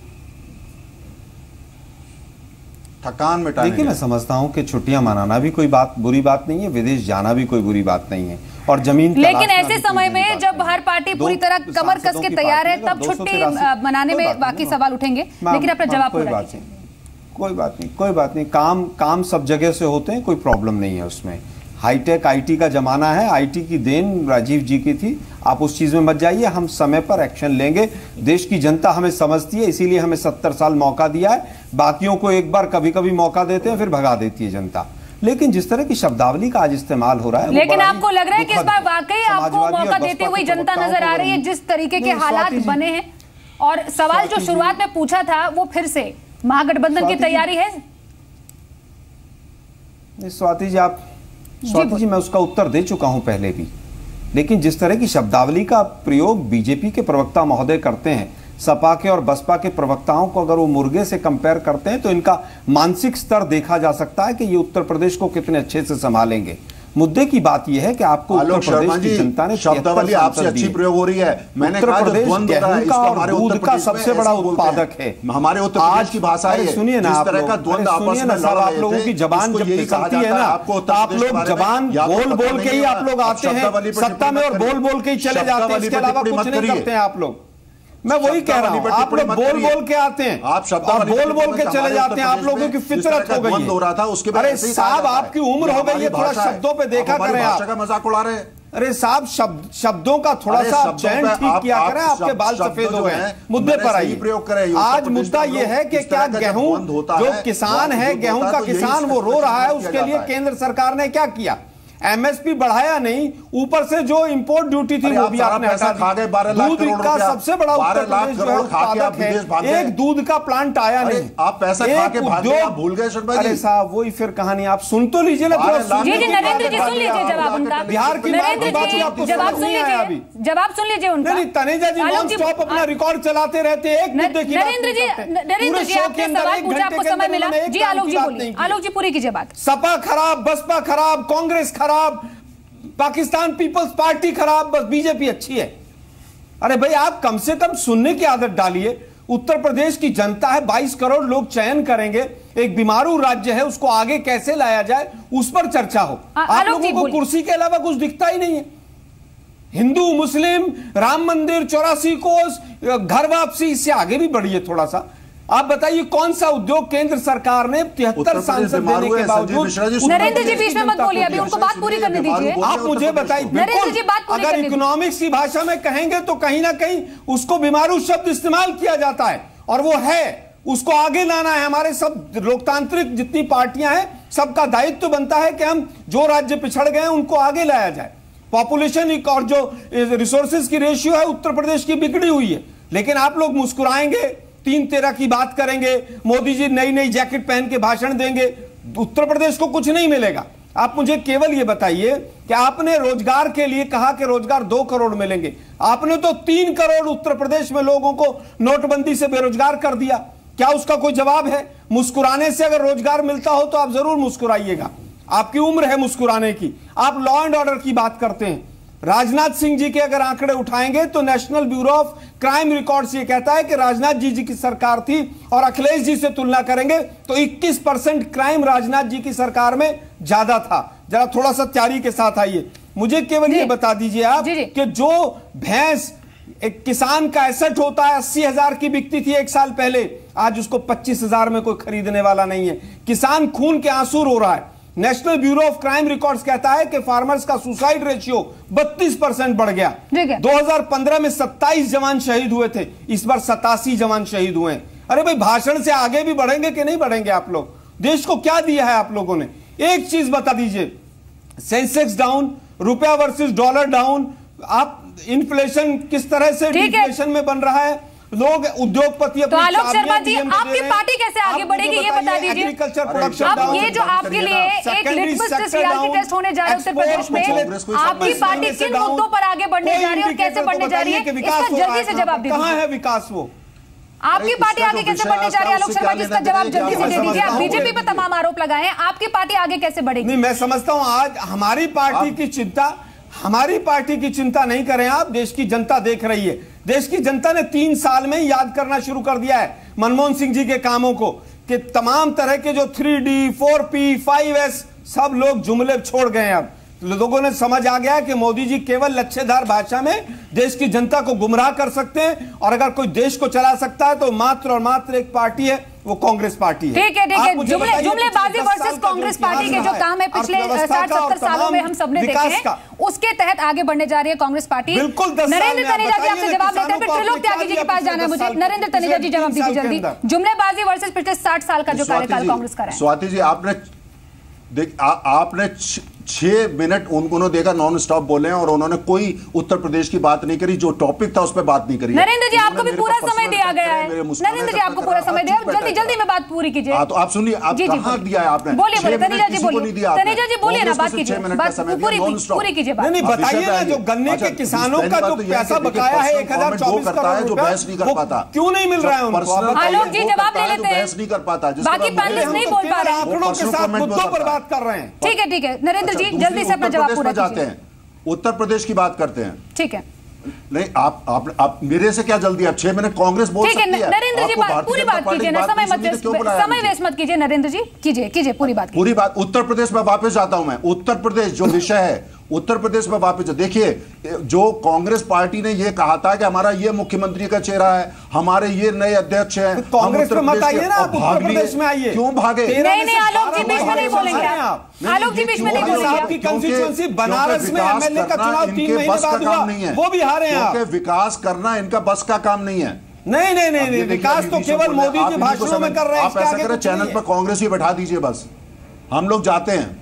[SPEAKER 7] थकान मिटाने।
[SPEAKER 11] देखिए मैं समझता हूं कि छुट्टियां मनाना भी कोई बात बुरी बात नहीं है, विदेश जाना भी कोई बुरी बात नहीं है, और जमीन।
[SPEAKER 5] लेकिन ऐसे समय में जब हर पार्टी पूरी तरह कमर कस के तैयार है, तब छुट्टी मनाने में बाकी सवाल उठेंगे। लेकिन अपना जवाब
[SPEAKER 11] कोई बात नहीं, कोई बात नहीं, कोई बात नहीं। काम काम सब जगह से होते हैं, कोई प्रॉब्लम नहीं है उसमें। हाईटेक आईटी का जमाना है, आईटी की देन राजीव जी की थी, आप उस चीज में मत जाइए, हम समय पर एक्शन लेंगे। देश की जनता हमें समझती है, इसीलिए हमें सत्तर साल मौका दिया है। बाकियों को एक बार कभी कभी मौका देते हैं, फिर भगा देती है जनता। लेकिन जिस तरह की शब्दावली का आज इस्तेमाल हो रहा है,
[SPEAKER 5] लेकिन आपको लग रहा है कि इस बार वाकई आपको मौका देते हुए जनता नजर आ रही है, जिस तरीके के हालात बने हैं? और सवाल जो शुरुआत में पूछा था वो फिर से महागठबंधन की तैयारी है?
[SPEAKER 11] स्वाति जी आप स्वाति जी मैं उसका उत्तर दे चुका हूं पहले भी, लेकिन जिस तरह की शब्दावली का प्रयोग बीजेपी के प्रवक्ता महोदय करते हैं, सपा के और बसपा के प्रवक्ताओं को अगर वो मुर्गे से कंपेयर करते हैं, तो इनका मानसिक स्तर देखा जा सकता है कि ये उत्तर प्रदेश को कितने अच्छे से संभालेंगे। मुद्दे की बात यह है कि आपको उत्तर प्रदेश की जनता ने
[SPEAKER 7] शब्दावली आपसे अच्छी प्रयोग हो रही है। मैंने कहा
[SPEAKER 11] उत्तर प्रदेश गेहूं का और दूध का सबसे बड़ा उत्पादक है।
[SPEAKER 7] हमारे उत्तर प्रदेश की भाषा है।
[SPEAKER 11] सुनिए ना आप लोग, सुनिए ना साहब, आप लोगों की जबान जब फिसलती है ना, आप लोग जबान बोल बोल के ही आप लोग आते हैं सत्ता में, और बोल बोल के ही चले जाते हैं, इसके अलावा कुछ नहीं करते हैं आप लोग। मैं वही कह रहा हूं, आप लोग बोल बोल के आते हैं, आप बोल बोल के चले जाते हैं, आप लोगों की फितरत हो गई है। अरे साहब आपकी उम्र हो गई है, थोड़ा शब्दों पे देखा करें आप।
[SPEAKER 7] मजाक उड़ा रहे हैं।
[SPEAKER 11] अरे साहब शब्द शब्दों का थोड़ा सा चयन ठीक किया करें, आपके बाल सफेद हो गए। मुद्दे पर आइए,
[SPEAKER 7] प्रयोग करें।
[SPEAKER 11] आज मुद्दा यह है कि क्या गेहूं, जो किसान है, गेहूं का किसान वो रो रहा है, उसके लिए केंद्र सरकार ने क्या किया? एमएसपी बढ़ाया नहीं, ऊपर से जो इंपोर्ट ड्यूटी थी वो भी आपने हटा दी। दूध का सबसे बड़ा उत्तर प्रदेश जो है उत्पादक है, एक दूध का प्लांट आया नहीं।
[SPEAKER 7] आप पैसा खा के भाग गए, आप भूल गए।
[SPEAKER 11] अरे साहब वही फिर कहानी, आप सुन तो लीजिए ना।
[SPEAKER 5] जी जी नरेंद्र जी सुन लीजिए जवाब उनका।
[SPEAKER 11] बिहार की
[SPEAKER 5] जवाब सुन लीजिए, जवाब सुन लीजिए उनका।
[SPEAKER 11] नहीं तनेजा जी नॉन स्टॉप अपना रिकॉर्ड चलाते रहते हैं, एक मुद्दे की।
[SPEAKER 5] नरेंद्र जी नरेंद्र जी आपके सवाल पूछा, आपको समय मिला। जी आलोक जी बोलिए, आलोक जी पूरी कीजिए बात।
[SPEAKER 11] सपा खराब, बसपा खराब, कांग्रेस खराब, पाकिस्तान पीपल्स पार्टी खराब, बस बीजेपी अच्छी है। अरे भाई आप कम से कम सुनने की आदत डालिए। उत्तर प्रदेश की जनता है, बाईस करोड़ लोग चयन करेंगे, एक बीमारू राज्य है, उसको आगे कैसे लाया जाए उस पर चर्चा हो। आप लोगों को कुर्सी के अलावा कुछ दिखता ही नहीं है।
[SPEAKER 12] हिंदू मुस्लिम, राम मंदिर, चौरासी कोस, घर वापसी, इससे आगे भी बढ़िए थोड़ा सा। आप बताइए कौन सा उद्योग केंद्र सरकार ने तिहत्तर सांसद देने के बावजूद।
[SPEAKER 5] नरेंद्र जी बीच में मत बोलिए, अभी उनको बात पूरी करने दीजिए।
[SPEAKER 12] आप मुझे बताइए,
[SPEAKER 5] नरेंद्र जी बात पूरी
[SPEAKER 12] अगर इकोनॉमिक्स की भाषा में कहेंगे तो कहीं ना कहीं उसको बीमारू शब्द इस्तेमाल किया जाता है, और वो है, उसको आगे लाना है। हमारे सब लोकतांत्रिक जितनी पार्टियां हैं, सबका दायित्व बनता है कि हम जो राज्य पिछड़ गए हैं उनको आगे लाया जाए। पॉपुलेशन और जो रिसोर्सेज की रेशियो है उत्तर प्रदेश की बिगड़ी हुई है, लेकिन आप लोग मुस्कुराएंगे, तीन तेरह की बात करेंगे, मोदी जी नई नई जैकेट पहन के भाषण देंगे, उत्तर प्रदेश को कुछ नहीं मिलेगा। आप मुझे केवल ये बताइए कि आपने रोजगार के लिए कहा कि रोजगार दो करोड़ मिलेंगे, आपने तो तीन करोड़ उत्तर प्रदेश में लोगों को नोटबंदी से बेरोजगार कर दिया। क्या उसका कोई जवाब है? मुस्कुराने से अगर रोजगार मिलता हो तो आप जरूर मुस्कुराइएगा, आपकी उम्र है मुस्कुराने की। आप लॉ एंड ऑर्डर की बात करते हैं, राजनाथ सिंह जी के अगर आंकड़े उठाएंगे तो national bureau of crime records ये कहता है कि राजनाथ जी जी की सरकार थी और अखिलेश जी से तुलना करेंगे तो इक्कीस परसेंट क्राइम राजनाथ जी की सरकार में ज्यादा था। जरा थोड़ा सा तैयारी के साथ आइए। मुझे केवल ये बता दीजिए आप जी जी। कि जो भैंस एक किसान का एसेट होता है, अस्सी हजार की बिकती थी एक साल पहले, आज उसको पच्चीस हजार में कोई खरीदने वाला नहीं है। किसान खून के आंसू रो रहा है। National bureau of crime records कहता है कि फार्मर्स का सुसाइड रेशियो बत्तीस परसेंट बढ़ गया। दो हज़ार पंद्रह में सत्ताईस जवान शहीद हुए थे, इस बार सतासी जवान शहीद हुए हैं। अरे भाई, भाषण से आगे भी बढ़ेंगे कि नहीं बढ़ेंगे आप लोग? देश को क्या दिया है आप लोगों ने? एक चीज बता दीजिए, सेंसेक्स डाउन, रुपया वर्सेस डॉलर डाउन, आप इन्फ्लेशन किस तरह से डिफ्लेशन में बन रहा है, लोग उद्योगपति।
[SPEAKER 5] तो आलोक शर्मा जी, आपकी पार्टी कैसे आगे बढ़ेगी ये बता दीजिए।
[SPEAKER 12] एग्रीकल्चर प्रोडक्शन,
[SPEAKER 5] अब ये जो आपके लिए एक लिटमस टेस्ट, रियलिटी टेस्ट होने जा रहा है उत्तर प्रदेश में, आपकी पार्टी किन मुद्दों पर आगे बढ़ने जा रही है और कैसे बढ़ने जा रही है, इसका जल्दी से जवाब दीजिए।
[SPEAKER 12] कहां है विकास? वो
[SPEAKER 5] आपकी पार्टी आगे कैसे बढ़ने जा रही है आलोक शर्मा जी, इसका जवाब जल्दी से दे दीजिए। आप बीजेपी पर तमाम आरोप लगाए हैं, आपकी पार्टी आगे कैसे बढ़ेगी?
[SPEAKER 12] नहीं, मैं समझता हूं आज हमारी पार्टी की चिंता, हमारी पार्टी की चिंता नहीं करें आप, देश की जनता देख रही है। देश की जनता ने तीन साल में याद करना शुरू कर दिया है मनमोहन सिंह जी के कामों को, कि तमाम तरह के जो three D, four P, five S सब लोग जुमले छोड़ गए हैं। अब लोगों ने समझ आ गया कि मोदी जी केवल लच्छेदार भाषा में देश की जनता को गुमराह कर सकते हैं, और अगर कोई देश को चला सकता है तो मात्र और मात्र एक पार्टी है, वो कांग्रेस पार्टी है।
[SPEAKER 5] ठीक है, ठीक है। जुमले जुमलेबाजी वर्सेस कांग्रेस पार्टी के जो काम है पिछले साठ सत्तर सालों में हम सबने देखे हैं, उसके तहत आगे बढ़ने जा रही है कांग्रेस पार्टी। नरेंद्र तनेजा जी आपसे जवाब लेते हैं, फिर त्रिलोक त्यागी जी के पास जाना है मुझे। नरेंद्र तनेजा जी जवाब दीजिए जल्दी। जुमलेबाजी वर्सेस पिछले साठ साल का जो कार्यकाल कांग्रेस का है।
[SPEAKER 7] स्वाति जी, आपने देख आ, आपने छह मिनट उन्होंने देखा नॉन स्टॉप बोले हैं और उन्होंने कोई उत्तर प्रदेश की बात नहीं करी, जो टॉपिक था उस पर बात नहीं करी।
[SPEAKER 5] नरेंद्र जी, आपको भी पूरा समय दिया गया है। नरेंद्र जी, आपको पूरा समय दिया, जल्दी जल्दी में बात पूरी कीजिए।
[SPEAKER 7] तो आप सुनिए, आप कहां दिया है आपने?
[SPEAKER 5] बोलिए बोलिए तनेजा जी, बोलिए तनेजा जी, बोलिए ना, बात कीजिए, बात पूरी पूरी कीजिए।
[SPEAKER 12] नहीं बताइए ना, जो गन्ने के किसानों का जो पैसा बकाया है एक हजार चौबीस करोड़,
[SPEAKER 7] जो बहस नहीं कर पाता,
[SPEAKER 12] क्यों नहीं मिल रहा है उनको?
[SPEAKER 5] आलोक जी जवाब ले लेते हैं,
[SPEAKER 7] बहस नहीं कर पाता,
[SPEAKER 5] बाकी पैनलिस्ट नहीं बोल पा रहे हैं,
[SPEAKER 12] आंकड़ों के साथ मुद्दों पर बात कर रहे हैं।
[SPEAKER 5] ठीक है, ठीक है नरेंद्र जी, जल्दी से अपना जवाब पूरा
[SPEAKER 7] जाते हैं, उत्तर प्रदेश की बात करते हैं।
[SPEAKER 5] ठीक है,
[SPEAKER 7] नहीं आप आप आप मेरे से क्या जल्दी? आप छह महीने कांग्रेस बोल सकती है।
[SPEAKER 5] नरेंद्र जी बात पूरी बात कीजिए ना, समय मत समय वेस्ट मत कीजिए। नरेंद्र जी कीजिए कीजिए पूरी बात
[SPEAKER 7] पूरी बात। उत्तर प्रदेश में वापस जाता हूं मैं। उत्तर प्रदेश जो विषय है, उत्तर प्रदेश में वापस देखिए, जो कांग्रेस पार्टी ने यह कहा था कि हमारा ये मुख्यमंत्री का चेहरा है, हमारे ये नए अध्यक्ष हैं,
[SPEAKER 12] कांग्रेस में मत आइए ना, आप उत्तर प्रदेश में आइए।
[SPEAKER 7] क्यों भागे?
[SPEAKER 5] नहीं नहीं आलोक जी बीच में नहीं बोलेंगे आप, आलोक जी बीच में नहीं बोलेंगे।
[SPEAKER 12] आपकी कंस्टिट्यूएंसी बनारस में एमएलए का चुनाव तीन महीने बाद हुआ, वो भी हारे हैं आप।
[SPEAKER 7] विकास करना इनका बस का काम नहीं है।
[SPEAKER 12] नहीं नहीं नहीं नहीं, विकास तो केवल मोदी के भाषणों में कर रहे हैं।
[SPEAKER 7] आप ऐसा करें, चैनल पर कांग्रेस ही बैठा दीजिए, बस हम लोग जाते हैं।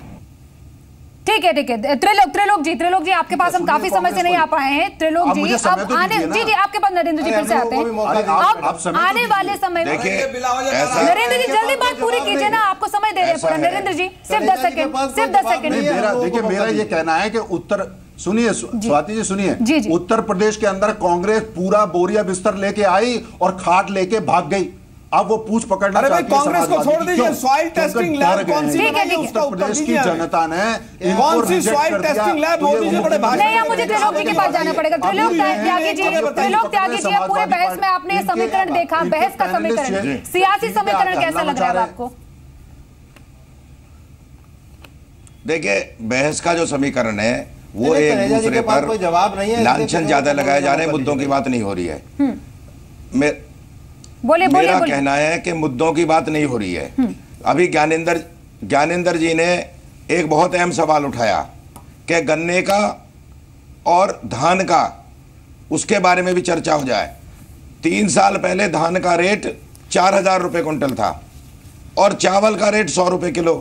[SPEAKER 5] ठीक है, ठीक है। त्रिलोक त्रिलोक जी त्रिलोक जी आपके पास हम काफी समय से नहीं आ पाए हैं। त्रिलोक जी अब आने जी जी आपके पास नरेंद्र जी फिर से आते हैं। अब आने वाले समय में नरेंद्र जी जल्दी बात पूरी कीजिए ना, आपको समय दे रहे हैं पूरा। नरेंद्र जी सिर्फ दस सेकंड सिर्फ दस सेकंड
[SPEAKER 7] देखिए, मेरा ये कहना है कि उत्तर सुनिए स्वाति जी सुनिए, उत्तर प्रदेश के अंदर कांग्रेस पूरा बोरिया बिस्तर लेके आई और खाट लेके भाग गई। अब वो पूछ पकड़ना
[SPEAKER 12] अरे भाई, कांग्रेस को छोड़ दीजिए। सॉइल टेस्टिंग लैब कौन सी बनाई, उसका उत्तर
[SPEAKER 7] प्रदेश की जनता ने
[SPEAKER 12] कौन सी soil testing lab? Modi ji बड़े भाषण
[SPEAKER 5] नहीं, मुझे त्रिलोक जी के पास जाना पड़ेगा। त्रिलोक त्यागी जी, त्रिलोक त्यागी जी, पूरे बहस में आपने ये समीकरण देखा, बहस का समीकरण, सियासी समीकरण कैसा लग रहा है आपको?
[SPEAKER 9] देखिए, बहस का जो समीकरण है वो एक दूसरे पर
[SPEAKER 6] कोई जवाब नहीं है,
[SPEAKER 9] लांछन ज्यादा लगाए जा रहे हैं, मुद्दों की बात नहीं हो रही है। मैं
[SPEAKER 5] बोले,
[SPEAKER 9] मेरा
[SPEAKER 5] बोले,
[SPEAKER 9] कहना है कि मुद्दों की बात नहीं हो रही है। अभी ज्ञानेंद्र ज्ञानेंद्र जी ने एक बहुत अहम सवाल उठाया कि गन्ने का और धान का, उसके बारे में भी चर्चा हो जाए। तीन साल पहले धान का रेट चार हजार रुपये क्विंटल था और चावल का रेट सौ रुपये किलो।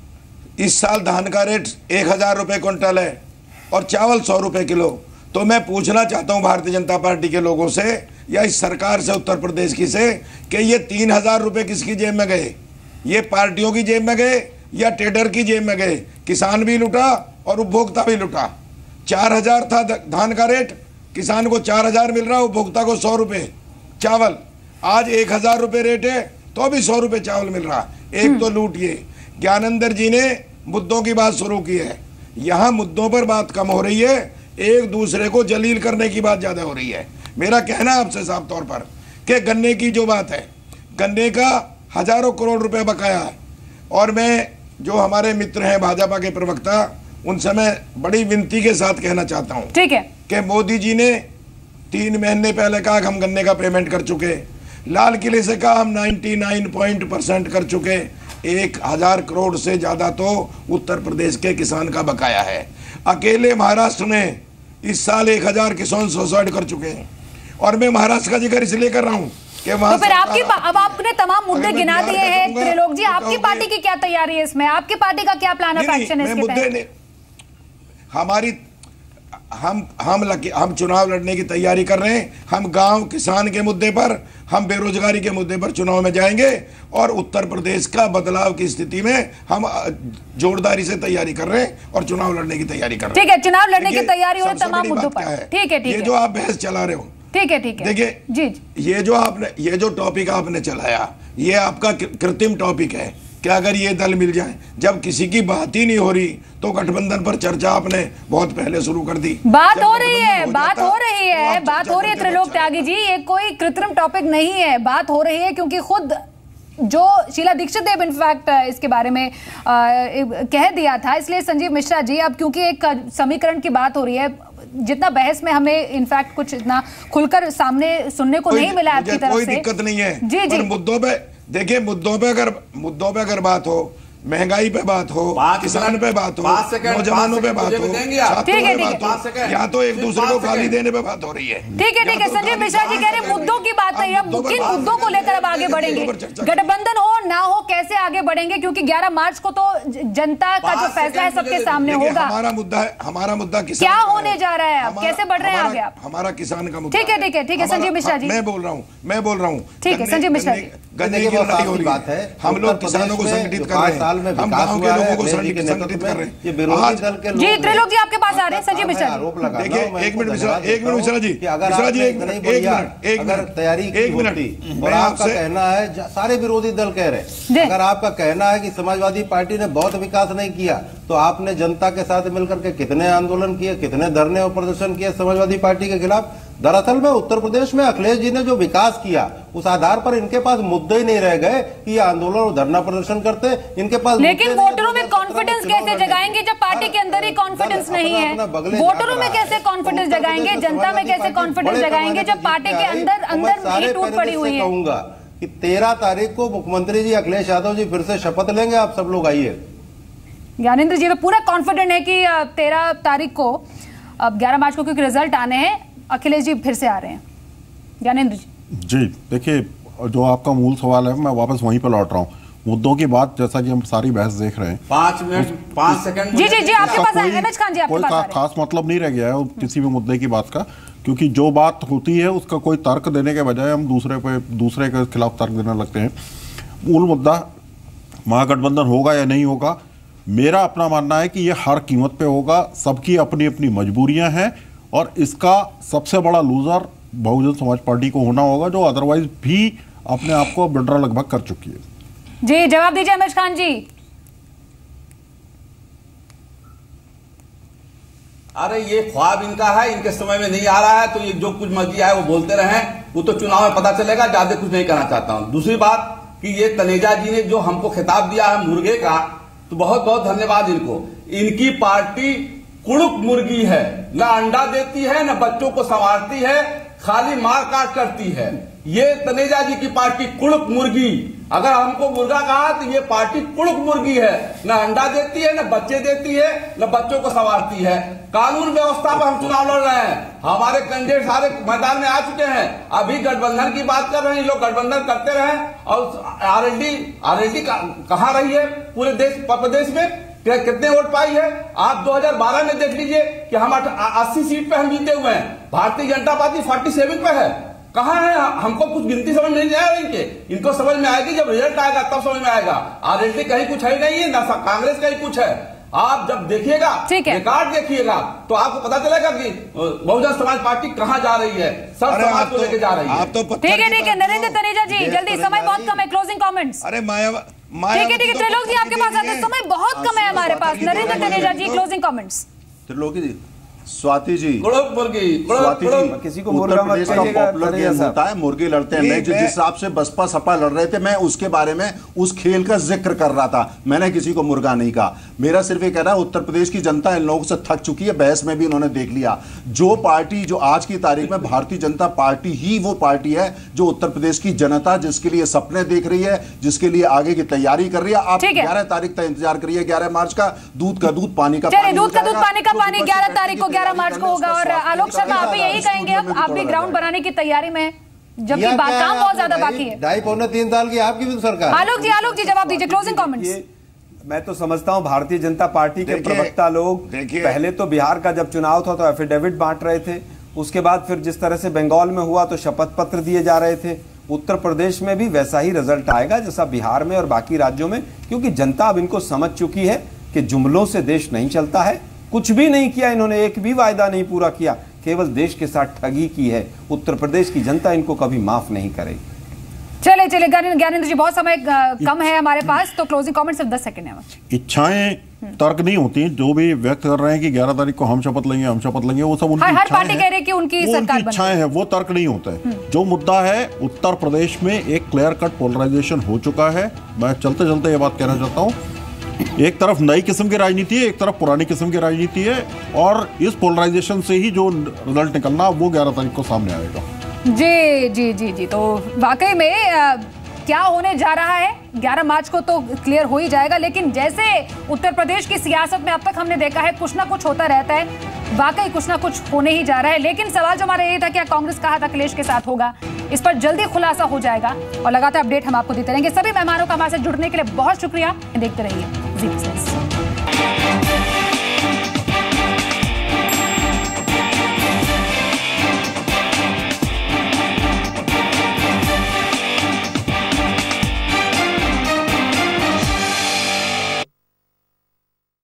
[SPEAKER 9] इस साल धान का रेट एक हजार रुपये क्विंटल है और चावल सौ रुपये किलो। तो मैं पूछना चाहता हूं भारतीय जनता पार्टी के लोगों से या इस सरकार से, उत्तर प्रदेश की से, कि ये तीन हजार रुपये किसकी जेब में गए? ये पार्टियों की जेब में गए या ट्रेडर की जेब में गए? किसान भी लुटा और उपभोक्ता भी लुटा। चार हजार था धान का रेट, किसान को चार हजार मिल रहा, उपभोक्ता को सौ रुपये चावल। आज एक हजार रुपये रेट है तो भी सौ रुपये चावल मिल रहा। एक तो लूट। ये ज्ञानेंद्र जी ने मुद्दों की बात शुरू की है, यहाँ मुद्दों पर बात कम हो रही है, एक दूसरे को जलील करने की बात ज्यादा हो रही है। मेरा कहना आपसे साफ तौर पर कि गन्ने की जो बात है, गन्ने का हजारों करोड़ रुपए बकाया है और मैं जो हमारे मित्र हैं भाजपा के प्रवक्ता, उनसे मैं बड़ी विनती के साथ कहना चाहता हूं,
[SPEAKER 5] ठीक है,
[SPEAKER 9] कि मोदी जी ने तीन महीने पहले कहा कि हम गन्ने का पेमेंट कर चुके, लाल किले से कहा हम निन्यानवे पॉइंट परसेंट कर चुके। एक हजार करोड़ से ज्यादा तो उत्तर प्रदेश के किसान का बकाया है। अकेले महाराष्ट्र में इस साल एक हजार किसान सुसाइड कर चुके हैं और मैं महाराष्ट्र का जिक्र इसलिए कर रहा हूं कि वहां
[SPEAKER 5] तो फिर आपकी अब आपने तमाम मुद्दे गिना दिए हैं त्रिलोक जी, आपकी पार्टी की क्या तैयारी है इसमें? आपकी पार्टी का क्या प्लान ऑफ एक्शन है इसके तहत?
[SPEAKER 9] हमारी हम हम लगे, हम चुनाव लड़ने की तैयारी कर रहे हैं। हम गांव किसान के मुद्दे पर, हम बेरोजगारी के मुद्दे पर चुनाव में जाएंगे और उत्तर प्रदेश का बदलाव की स्थिति में हम जोरदारी से तैयारी कर रहे हैं और चुनाव लड़ने की तैयारी कर रहे हैं।
[SPEAKER 5] ठीक है, चुनाव लड़ने की तैयारी हो तमाम मुद्दों पर। ठीक है, ठीक है,
[SPEAKER 9] ये जो आप बहस चला रहे हो,
[SPEAKER 5] ठीक है, ठीक है,
[SPEAKER 9] देखिए
[SPEAKER 5] जी,
[SPEAKER 9] ये जो आपने ये जो टॉपिक आपने चलाया, ये आपका कृत्रिम टॉपिक है कि अगर ये दल मिल जाए, जब किसी की बात ही नहीं हो रही तो गठबंधन पर चर्चा आपने बहुत पहले शुरू कर दी।
[SPEAKER 5] बात हो रही है, बात हो रही है, बात हो रही है त्रिलोक त्यागी जी, ये कोई कृत्रिम टॉपिक नहीं है, बात हो रही है क्योंकि खुद जो शीला दीक्षित देव इनफैक्ट इसके बारे में आ, कह दिया था। इसलिए संजीव मिश्रा जी, अब क्योंकि एक समीकरण की बात हो रही है, जितना बहस में हमें इनफैक्ट कुछ इतना खुलकर सामने सुनने को नहीं मिला आपकी तरफ से।
[SPEAKER 9] कोई दिक्कत नहीं है
[SPEAKER 5] जी जी।
[SPEAKER 9] मुद्दों पे देखिए, मुद्दों पे अगर मुद्दों पे अगर बात हो, महंगाई पे बात हो, किसान पे बात हो, नौजवानों पे बात हो, छात्रों पे बात हो, या तो एक दूसरे को गाली देने पे बात हो रही है।
[SPEAKER 5] ठीक है, ठीक है, संजीव मिश्रा जी कह रहे मुद्दों की बात नहीं है, किन मुद्दों को लेकर अब आगे बढ़ेंगे? गठबंधन हो ना हो, कैसे आगे बढ़ेंगे? क्योंकि ग्यारह मार्च को तो जनता का जो फैसला है सबके सामने होगा।
[SPEAKER 9] हमारा मुद्दा है, हमारा मुद्दा किसान
[SPEAKER 5] क्या होने जा रहा है, अब कैसे बढ़ रहे हैं आगे आप?
[SPEAKER 9] हमारा किसान का मुद्दा।
[SPEAKER 5] ठीक है, ठीक है, ठीक है, संजीव मिश्रा जी
[SPEAKER 9] मैं बोल रहा हूँ मैं बोल रहा हूँ
[SPEAKER 5] ठीक है, संजीव मिश्रा जी,
[SPEAKER 9] गन्ने की लड़ाई हो रही है, हम लोग किसानों को संगठित कर रहे हैं, हम गाँव के लोगों को संगठित कर रहे हैं।
[SPEAKER 6] ये विरोधी दल के लोग
[SPEAKER 5] जी त्रिलोक जी आपके पास आ रहे हैं। संजीव मिश्रा जी
[SPEAKER 9] देखिए, एक मिनट मिश्रा एक मिनट मिश्रा जी मिश्रा जी एक मिनट एक मिनट एक मिनट
[SPEAKER 6] तैयारी
[SPEAKER 9] एक मिनट
[SPEAKER 6] और आपका कहना है, सारे विरोधी दल कह रहे हैं, अगर आपका कहना है कि समाजवादी पार्टी ने बहुत विकास नहीं किया, तो आपने जनता के साथ मिलकर के कितने आंदोलन किए, कितने धरने और प्रदर्शन किए समाजवादी पार्टी के खिलाफ? दरअसल में उत्तर प्रदेश में अखिलेश जी ने जो विकास किया, उस आधार पर इनके पास मुद्दे ही नहीं रह गए कि ये आंदोलन और धरना प्रदर्शन करते। इनके पास
[SPEAKER 5] लेकिन वोटरों में कॉन्फिडेंस कैसे जगाएंगे जब पार्टी के अंदर ही कॉन्फिडेंस नहीं है? वोटरों में कैसे कॉन्फिडेंस जगाएंगे, जनता में कैसे कॉन्फिडेंस जगाएंगे जब पार्टी के अंदर अंदर ही टूट पड़ी हुई है?
[SPEAKER 6] कहूंगा कि तेरह तारीख को मुख्यमंत्री जी अखिलेश यादव जी फिर से शपथ लेंगे, आप सब लोग आइए।
[SPEAKER 5] ज्ञानेंद्र जी पूरा कॉन्फिडेंट है कि तेरह तारीख को, अब ग्यारह मार्च को क्योंकि रिजल्ट आने हैं, अखिलेश जी फिर से आ रहे हैं। ज्ञानेंद्र जी
[SPEAKER 10] जी देखिए, जो आपका मूल सवाल है मैं वापस वहीं पर लौट रहा हूँ। मुद्दों की बात, जैसा कि हम सारी बहस देख रहे हैं,
[SPEAKER 8] पांच मिनट पांच सेकंड
[SPEAKER 5] जी जी जी आपके पास है एमएच खान जी, आपके पास
[SPEAKER 10] कोई खास मतलब नहीं रह गया है किसी भी मुद्दे की बात का, क्योंकि जो बात होती है उसका कोई तर्क देने के बजाय हम दूसरे पे दूसरे के खिलाफ तर्क देने लगते हैं। मूल मुद्दा महागठबंधन होगा या नहीं होगा, मेरा अपना मानना है कि ये हर कीमत पे होगा। सबकी अपनी अपनी मजबूरियां हैं और इसका सबसे बड़ा लूजर बहुजन समाज पार्टी को होना होगा, जो अदरवाइज भी अपने आप को विड्रॉ लगभग कर चुकी है।
[SPEAKER 5] जी जवाब दीजिए एमएच खान जी।
[SPEAKER 8] अरे ये ख्वाब इनका है, इनके समय में नहीं आ रहा है, तो ये जो कुछ मर्जी है वो बोलते रहे, वो तो चुनाव में पता चलेगा। ज्यादा कुछ नहीं कहना चाहता हूं। दूसरी बात कि ये तनेजा जी ने जो हमको खिताब दिया है मुर्गे का, तो बहुत बहुत धन्यवाद इनको। इनकी पार्टी कुड़ुक मुर्गी है, न अंडा देती है न बच्चों को संवारती है, खाली मार काट करती है। ये तनेजा जी की पार्टी कुड़ुक मुर्गी, अगर हमको मुर्गा कहा तो ये पार्टी कुड़ुक मुर्गी है, न अंडा देती है न बच्चे देती है न बच्चों को संवारती है। कानून व्यवस्था पर हम चुनाव लड़ रहे हैं, हमारे कैंडिडेट सारे मैदान में आ चुके हैं। अभी गठबंधन की बात कर रहे हैं, लोग गठबंधन करते रहे और आरएलडी आरएलडी कहाँ रही है पूरे देश प्रदेश में, कितने वोट पाई है। आप दो हज़ार बारह में देख लीजिए कि हम अस्सी सीट पे हम जीते हुए हैं, भारतीय जनता पार्टी सैंतालीस पे है। कहाँ है, हमको कुछ गिनती समझ में नहीं आ रही इनके, इनको समझ में आएगी जब रिजल्ट आएगा तब समझ में आएगा। आरएलडी कहीं कुछ है ही नहीं है, ना कांग्रेस कहीं कुछ है। आप जब देखिएगा, रिकॉर्ड देखिएगा तो आपको पता चलेगा कि बहुजन समाज पार्टी कहाँ जा रही है, सब समाज को लेके जा रही है।
[SPEAKER 5] ठीक है ठीक है नरेंद्र तनेजा जी, जल्दी, समय बहुत कम है, क्लोजिंग कमेंट्स।
[SPEAKER 9] अरे माया
[SPEAKER 5] ठीक है ठीक है त्रिलोक जी आपके पास आते, समय बहुत कम है हमारे पास। Narendra Taneja ji, closing comments.
[SPEAKER 7] त्रिलोकी जी, स्वाति जी,
[SPEAKER 8] मुर्गी,
[SPEAKER 7] स्वाति जी,
[SPEAKER 12] किसी को
[SPEAKER 7] उत्तर प्रदेश का पॉपुलर गेम होता है, मुर्गे लड़ते हैं। मैं जिस हिसाब से बसपा सपा लड़ रहे थे, मैं उसके बारे में उस खेल का जिक्र कर रहा था, मैंने किसी को मुर्गा नहीं कहा। मेरा सिर्फ ये कहना है, उत्तर प्रदेश की जनता इन लोगों से थक चुकी है, बहस में भी उन्होंने देख लिया। जो पार्टी जो आज की तारीख में भारतीय जनता पार्टी ही वो पार्टी है जो उत्तर प्रदेश की जनता जिसके लिए सपने देख रही है, जिसके लिए आगे की तैयारी कर रही है। आप ग्यारह तारीख तक इंतजार करिए, ग्यारह मार्च का दूध का दूध पानी का पानी,
[SPEAKER 5] दूध का दूध पानी का पानी ग्यारह तारीख को ग्यारह मार्च को होगा। और आलोक शर्मा आप भी यही कहेंगे, अब आप भी ग्राउंड बनाने की तैयारी में हैं, जबकि काम बहुत ज्यादा बाकी है।
[SPEAKER 6] ढाई पौने तीन साल की आपकी भी सरकार।
[SPEAKER 5] आलोक जी, आलोक जी जवाब दीजिए, क्लोजिंग कमेंट्स।
[SPEAKER 12] मैं तो समझता हूं भारतीय जनता पार्टी के प्रवक्ता लोग पहले तो बिहार का जब चुनाव था तो एफिडेविट बांट रहे थे, उसके बाद फिर जिस तरह से बंगाल में हुआ तो शपथ पत्र दिए जा रहे थे। उत्तर प्रदेश में भी वैसा ही रिजल्ट आएगा जैसा बिहार में और बाकी राज्यों में, क्योंकि जनता अब इनको समझ चुकी है कि जुमलों से देश नहीं चलता है। कुछ भी नहीं किया इन्होंने, एक भी वायदा नहीं पूरा किया, केवल देश के साथ ठगी की है। उत्तर प्रदेश की जनता इनको कभी माफ नहीं करेगी।
[SPEAKER 5] चले चले ज्ञानेंद्र जी, बहुत समय कम है हमारे पास, तो क्लोजिंग कमेंट सिर्फ दस सेकंड है।
[SPEAKER 10] इच्छाएं तर्क नहीं होती, जो भी व्यक्त कर रहे हैं कि ग्यारह तारीख को हम शपथ लेंगे हम शपथ लेंगे, वो सब उनकी
[SPEAKER 5] हर पार्टी कह रही है कि उनकी सरकार
[SPEAKER 10] इच्छाएं हैं, वो तर्क नहीं होता है। जो मुद्दा है, उत्तर प्रदेश में एक क्लियर कट पोलराइजेशन हो चुका है। मैं चलते चलते ये बात कहना चाहता हूँ, एक तरफ नई किस्म की राजनीति है, एक तरफ पुरानी किस्म की राजनीति है, और इस पोलराइजेशन से ही जो रिजल्ट निकलना वो ग्यारह तारीख को सामने आएगा।
[SPEAKER 5] जी जी जी जी तो वाकई में आ, क्या होने जा रहा है ग्यारह मार्च को तो क्लियर हो ही जाएगा। लेकिन जैसे उत्तर प्रदेश की सियासत में अब तक हमने देखा है, कुछ ना कुछ होता रहता है, वाकई कुछ ना कुछ होने ही जा रहा है। लेकिन सवाल जो हमारा ये था, क्या कांग्रेस का हाथ अखिलेश के साथ होगा, इस पर जल्दी खुलासा हो जाएगा और लगातार अपडेट हम आपको देते रहेंगे। सभी मेहमानों का हमारे साथ जुड़ने के लिए बहुत शुक्रिया। देखते रहिए ज़ी बिज़नेस।